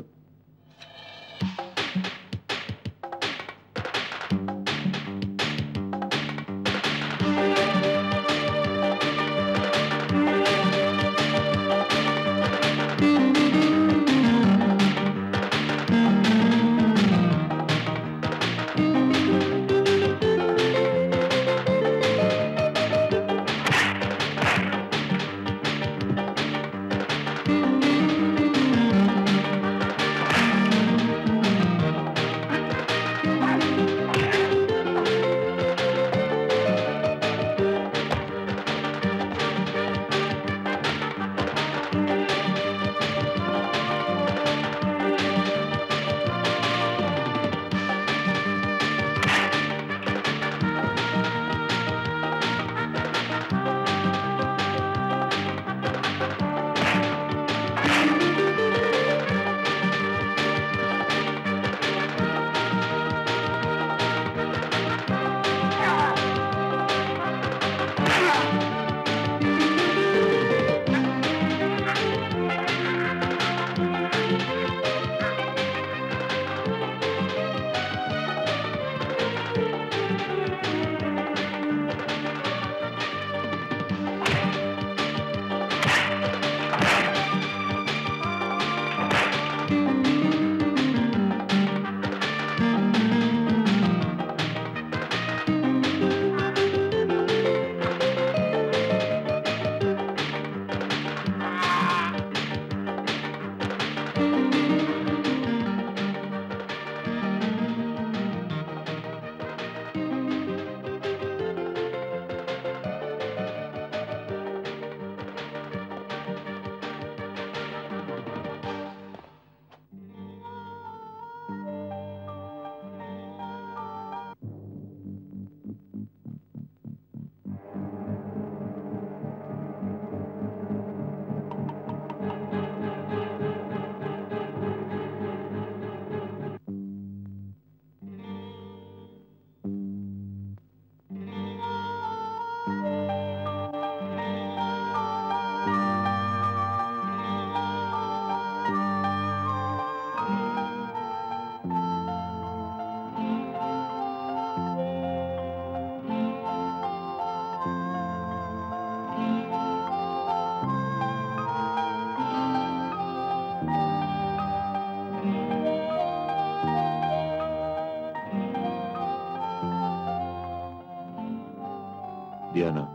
ديانا.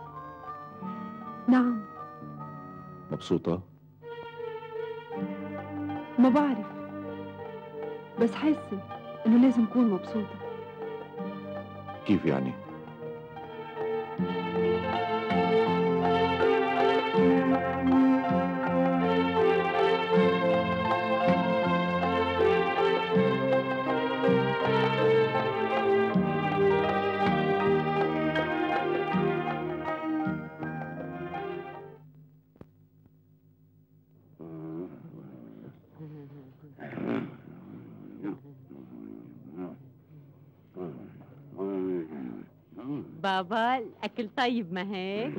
نعم. مبسوطة؟ ما بعرف، بس حاسة إنه لازم أكون مبسوطة. كيف يعني؟ بابا الأكل طيب ما هيك؟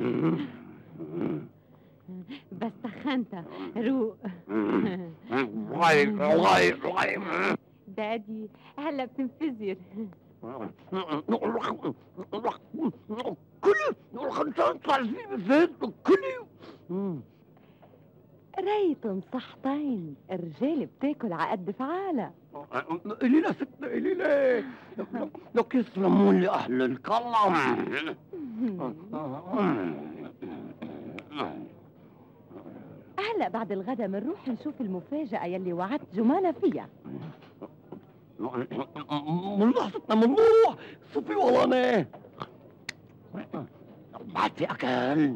بس سخنت روق. دادي هلا بتنفجر. ريتن صحتين، الرجال بتاكل عقد فعالة. إلي لا ستنا إلي لا لك يسلمون لي أهل الكرم. هلا بعد الغدا بنروح نشوف المفاجأة يلي وعدت جمانة فيها. من لحظتنا منروح صفي ورانا بعد في أكل.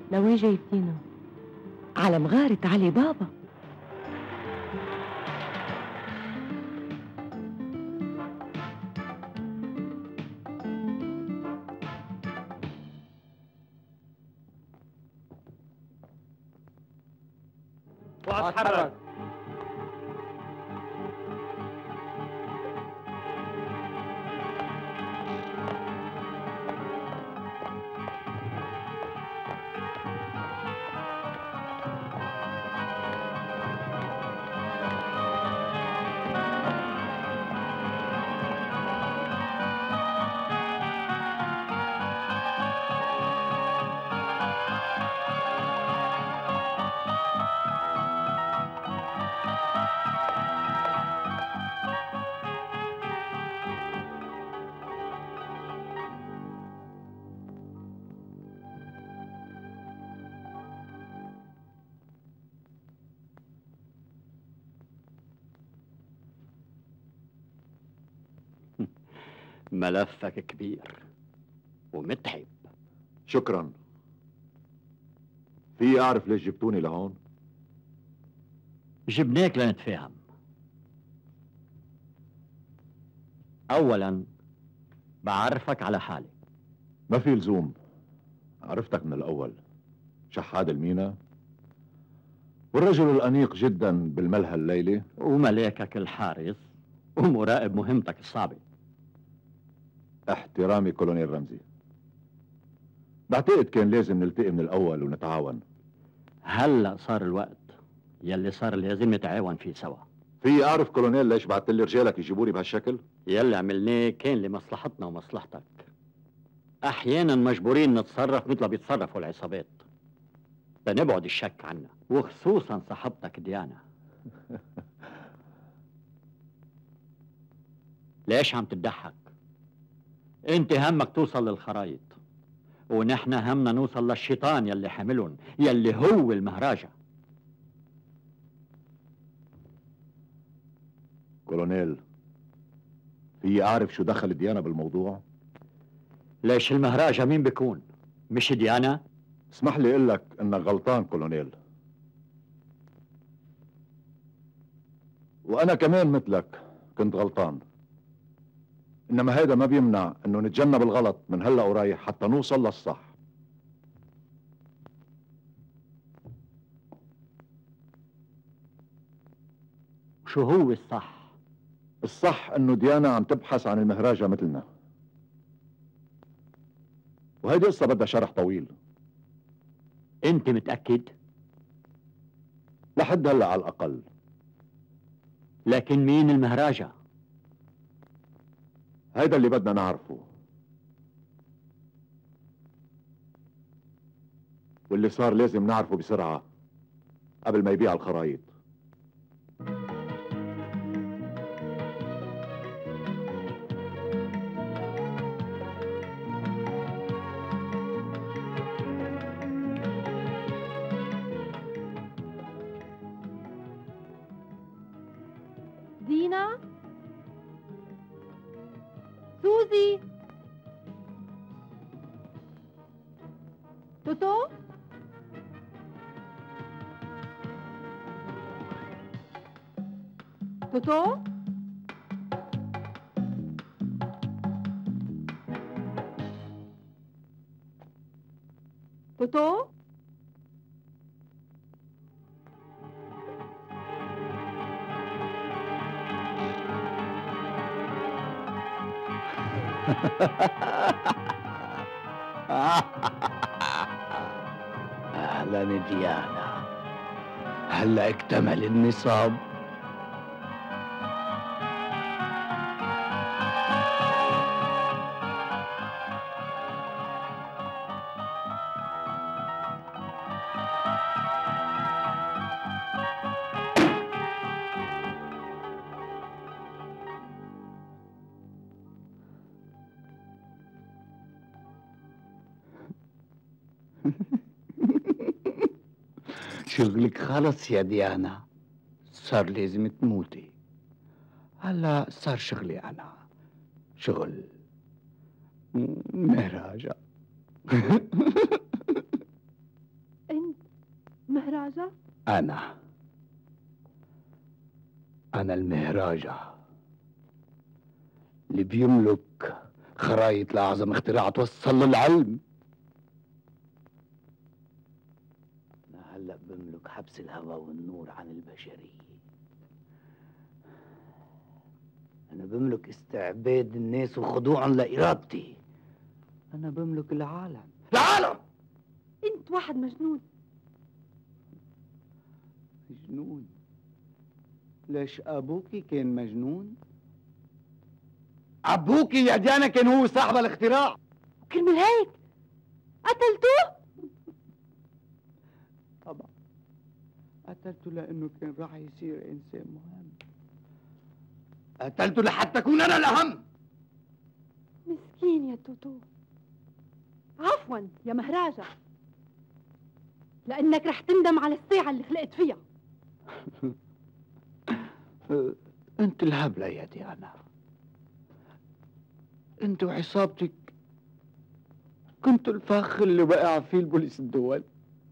لوين جايبتينا؟ على مغارة علي بابا. واتحرك. ملفك كبير ومتعب. شكرا. في اعرف ليش جبتوني لهون؟ جبناك لنتفاهم. اولا بعرفك على حالي. ما في لزوم، عرفتك من الاول. شحاد المينا والرجل الانيق جدا بالملهى الليلي، وملاكك الحارس ومراقب مهمتك الصعبه. احترامي كولونيل رمزي. بعتقد كان لازم نلتقي من الاول ونتعاون. هلا صار الوقت يلي صار لازم نتعاون فيه سوا. في اعرف كولونيل ليش بعت لي رجالك يجيبوني بهالشكل؟ يلي عملناه كان لمصلحتنا ومصلحتك. احيانا مجبورين نتصرف مثل ما بيتصرفوا العصابات لنبعد الشك عنا، وخصوصا صاحبتك ديانا. ليش عم تضحك؟ انت همك توصل للخرايط، ونحن همنا نوصل للشيطان يلي حملهم، يلي هو المهراجة. كولونيل، في اعرف شو دخل ديانا بالموضوع؟ ليش المهراجة مين بيكون؟ مش ديانا؟ اسمح لي اقول لك انك غلطان كولونيل، وانا كمان مثلك كنت غلطان. انما هيدا ما بيمنع انه نتجنب الغلط من هلا ورايح حتى نوصل للصح. شو هو الصح؟ الصح انه ديانا عم تبحث عن المهراجة مثلنا، وهيدي قصة بدها شرح طويل. انت متأكد؟ لحد هلا على الاقل. لكن مين المهراجة؟ هيدا اللي بدنا نعرفه، واللي صار لازم نعرفه بسرعة قبل ما يبيع الخرايط. دينا، سوزي، توتو، توتو، توتو. أهلا ديانا، هلا اكتمل النصاب. شغلك خلص يا ديانا، صار لازم تموتي. هلا صار شغلي أنا، شغل مهراجة. مهراجة؟ أنا أنا المهراجة اللي بيملك خرايط لأعظم اختراع توصل للعلم. أنا هلأ بملك حبس الهواء والنور عن البشرية. أنا بملك استعباد الناس وخضوعهم لإرادتي. أنا بملك العالم. العالم! انت واحد مجنون. مجنون؟ ليش أبوكي كان مجنون؟ أبوكي يا ديانا كان هو صاحب الاختراع. وكرمال هيك قتلتوه؟ طبعا قتلته لأنه كان راح يصير إنسان مهم. قتلته لحتى أكون أنا الأهم. مسكين يا توتو. عفوا يا مهراجة، لأنك رح تندم على الساعة اللي خلقت فيها. أنت الهبلة يا ديانا. أنت وعصابتك كنتوا الفخ اللي وقع فيه البوليس الدول.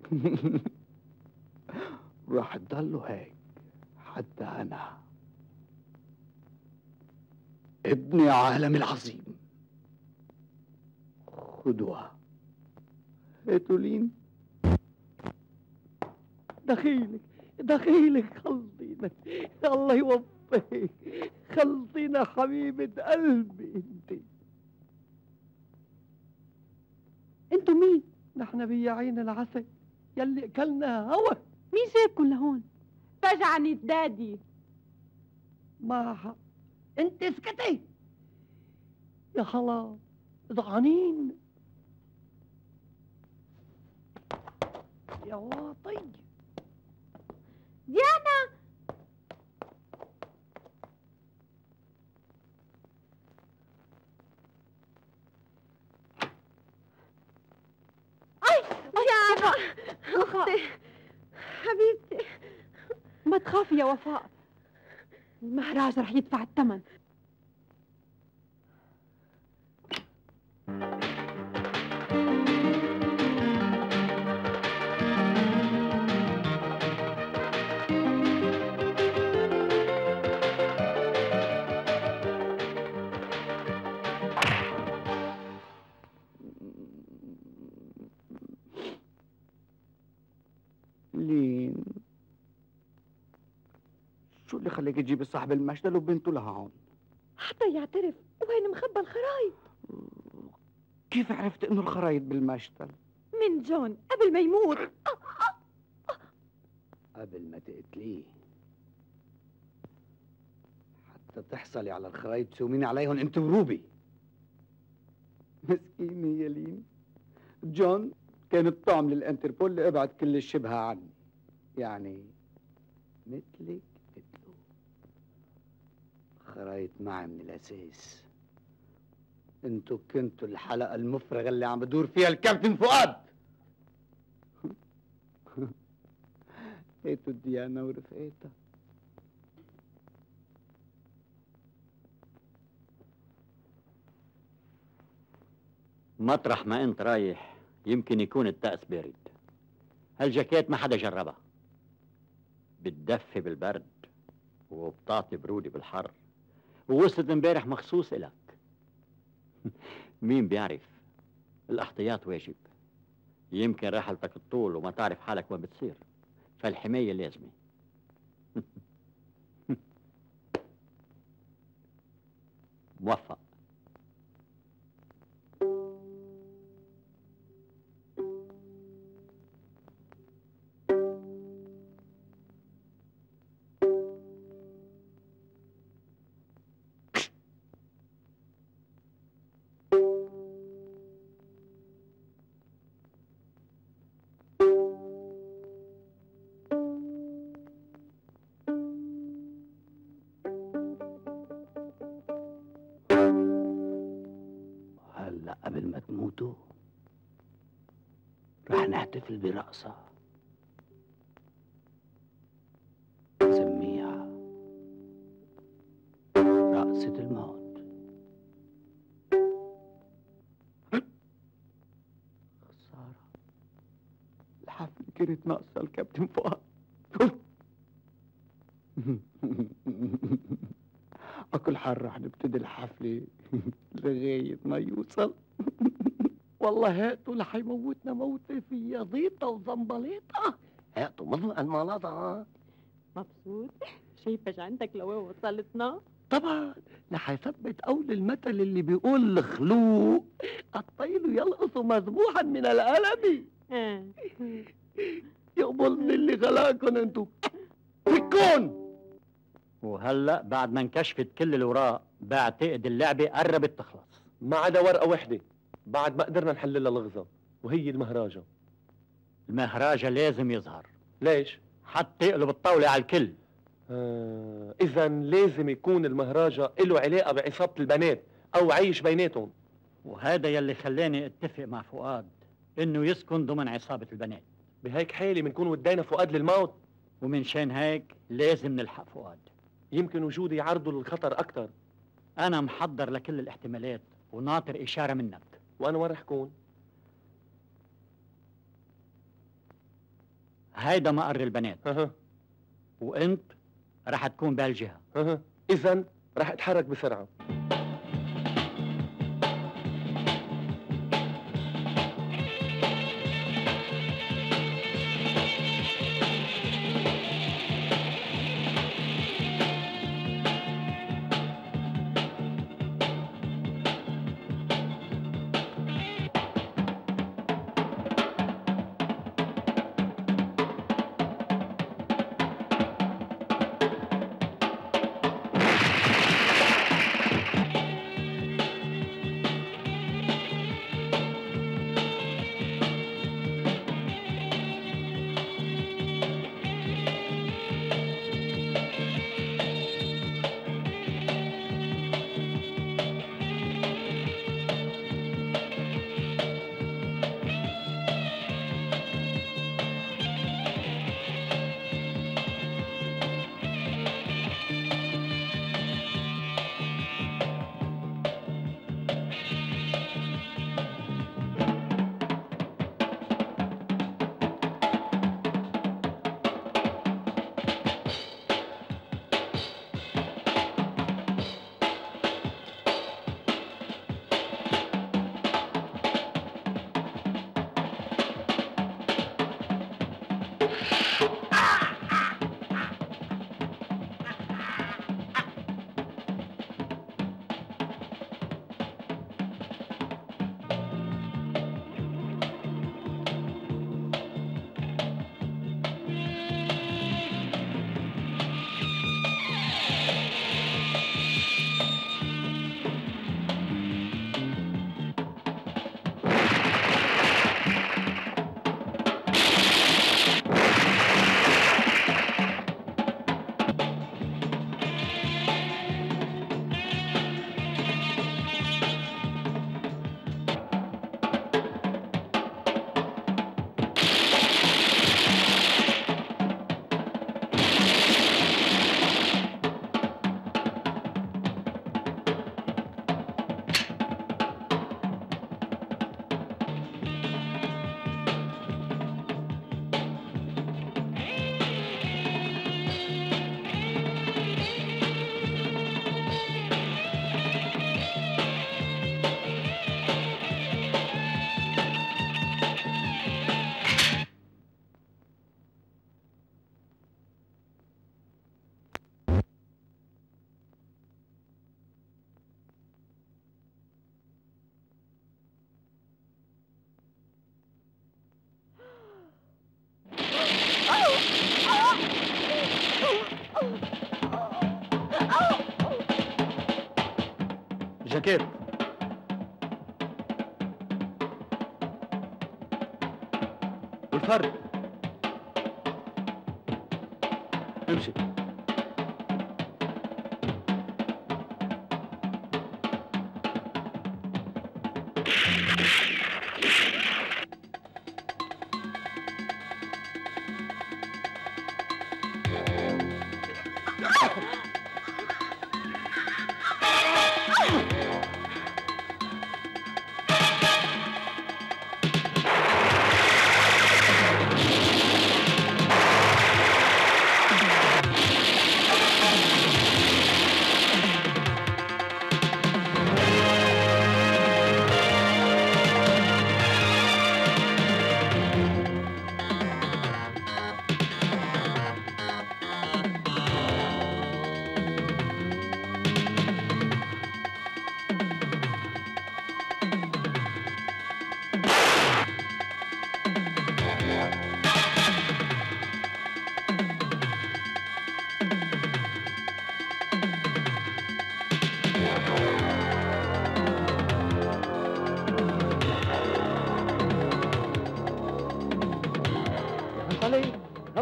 راح تضلوا هيك حتى أنا ابن عالم العظيم. خدوها. هاتوا لين. دخيلك دخيلك خلصينا، الله يوفقك، خلصينا حبيبة قلبي. انت انتوا مين؟ نحن بياعين العسل يلي اكلنا هوا. مين جابكم لهون؟ فجعني الدادي. ما حق. انت اسكتي يا خلاص ضعانين يا واطي. ديانا اي ديانا اختي حبيبتي. ما تخافي يا وفاء، المهراج رح يدفع الثمن. لين شو اللي خليك تجيب صاحب المشتل وبنته لهون؟ حتى يعترف وين مخبى الخرايط. كيف عرفت انه الخرايط بالمشتل؟ من جون قبل ما يموت. قبل ما تقتليه حتى تحصلي على الخرايط تسوميني عليهم انت وروبي. مسكينة يا لين. جون كان الطعم للانتربول اللي ابعد كل الشبهة عني، يعني مثلك مثله. خرايط معي من الاساس. انتوا كنتوا الحلقة المفرغة اللي عم بدور فيها الكابتن فؤاد. هيتوا ديانا ورفقتها. مطرح ما انت رايح يمكن يكون الطقس بارد. هالجاكيت ما حدا جربها، بتدفي بالبرد وبتعطي برودة بالحر، ووصلت امبارح مخصوص إلك. مين بيعرف، الاحتياط واجب. يمكن رحلتك الطول وما تعرف حالك وين بتصير، فالحماية لازمة. موفق. هلا قبل ما تموتوا رح نحتفل برقصة نسميها رقصة الموت. خسارة الحفل كانت ناقصة الكابتن فؤاد. أكل حر رح نبتدي الحفلة لغاية ما يوصل. والله هاتوا اللي حيموتنا موتة فيها زيطة وزنبليطة. هاتوا مضمع الملاطة. مبسوط؟ شايفش عندك لو وصلتنا؟ طبعا لحيثبت قول المثل اللي بيقول الخلوق الطيل يلقص مذبوحا من الألم. يقبل من اللي خلقكن انتوا فيكون. وهلا بعد ما انكشفت كل الوراق بعتقد اللعبة قربت تخلص، ما عدا ورقة وحدة بعد ما قدرنا نحللها لغزة، وهي المهراجة. المهراجة لازم يظهر. ليش؟ حتى يقلب الطاولة على الكل. آه، إذا لازم يكون المهراجة له علاقة بعصابة البنات أو عيش بيناتهم. وهذا يلي خلاني اتفق مع فؤاد إنه يسكن ضمن عصابة البنات. بهيك حالة بنكون ودينا فؤاد للموت، ومن شان هيك لازم نلحق فؤاد. يمكن وجودي يعرضه للخطر أكثر. أنا محضر لكل الاحتمالات وناطر إشارة منك. وأنا وين رح كون؟ هيدا مقر البنات. أه. وأنت رح تكون بهالجهة. أه. إذا رح أتحرك بسرعة. جاكيت. والفرد امشي.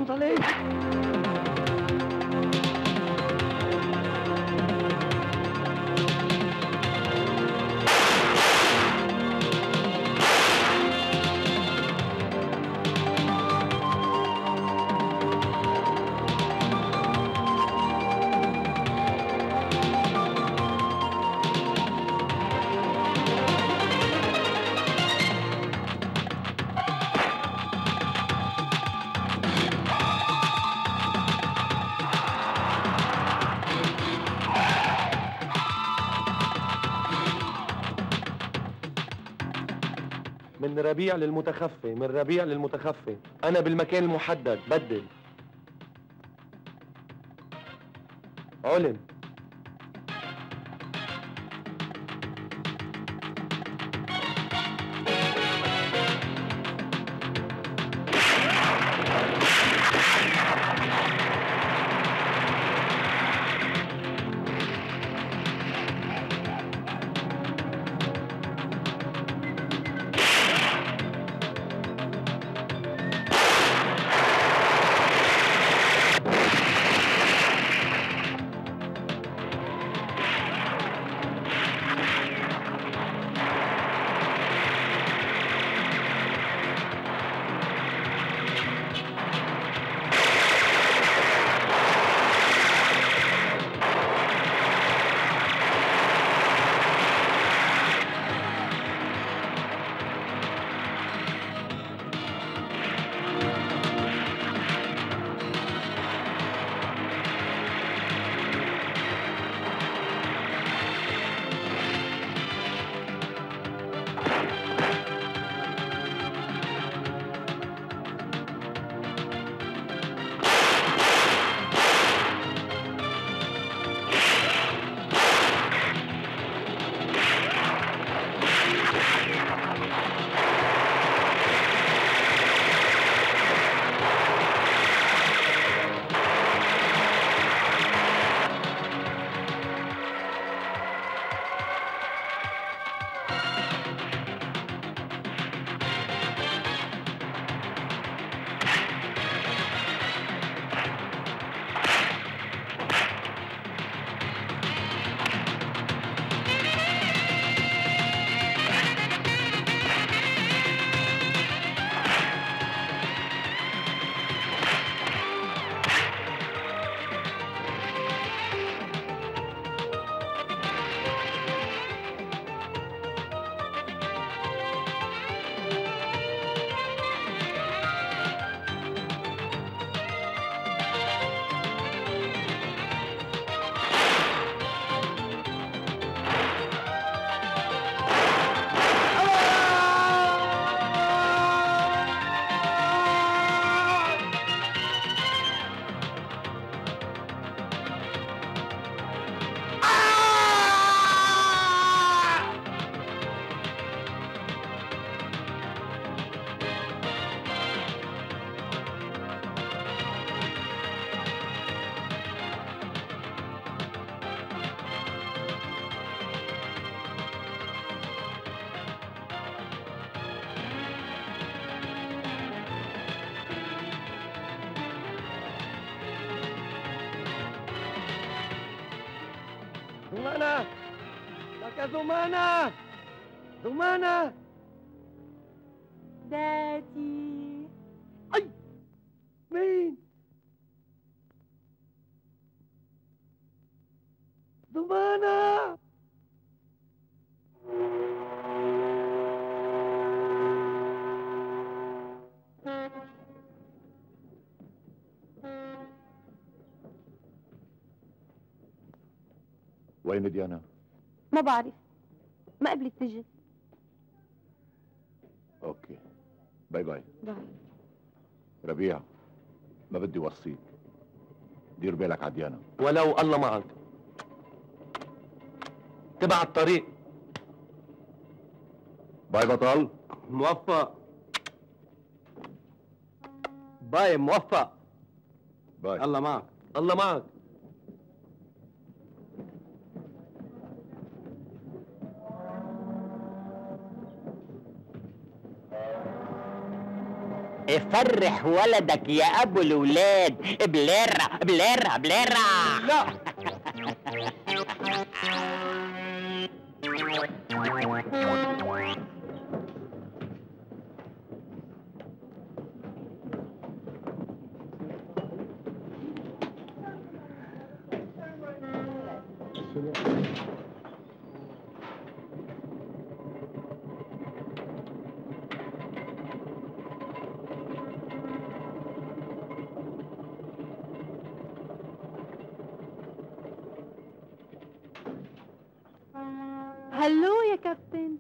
زنزليط. من ربيع للمتخفي، من ربيع للمتخفي. أنا بالمكان المحدد، بدل. علم. زمانة لك يا زمانة زمانة دادي. أي مين؟ زمانة وين ديانا؟ ما بعرف، ما قبلت تجي. اوكي باي باي. باي. ربيع ما بدي وصيك، دير بالك على ديانا. ولو الله معك. تبع الطريق. باي بطل. موفق. باي موفق. باي. الله معك. الله معك. افرح ولدك يا ابو الولاد. بليرة بليرة بليرة. لا هلو يا كابتن.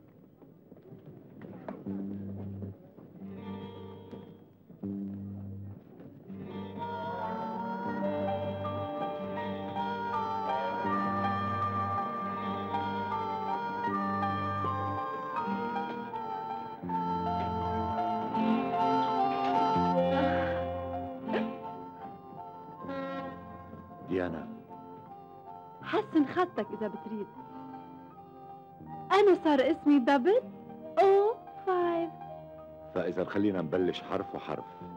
ديانا، حسن خطك إذا بتريد. أنا صار اسمي دبل أو فايف. فإذا خلينا نبلش حرف وحرف.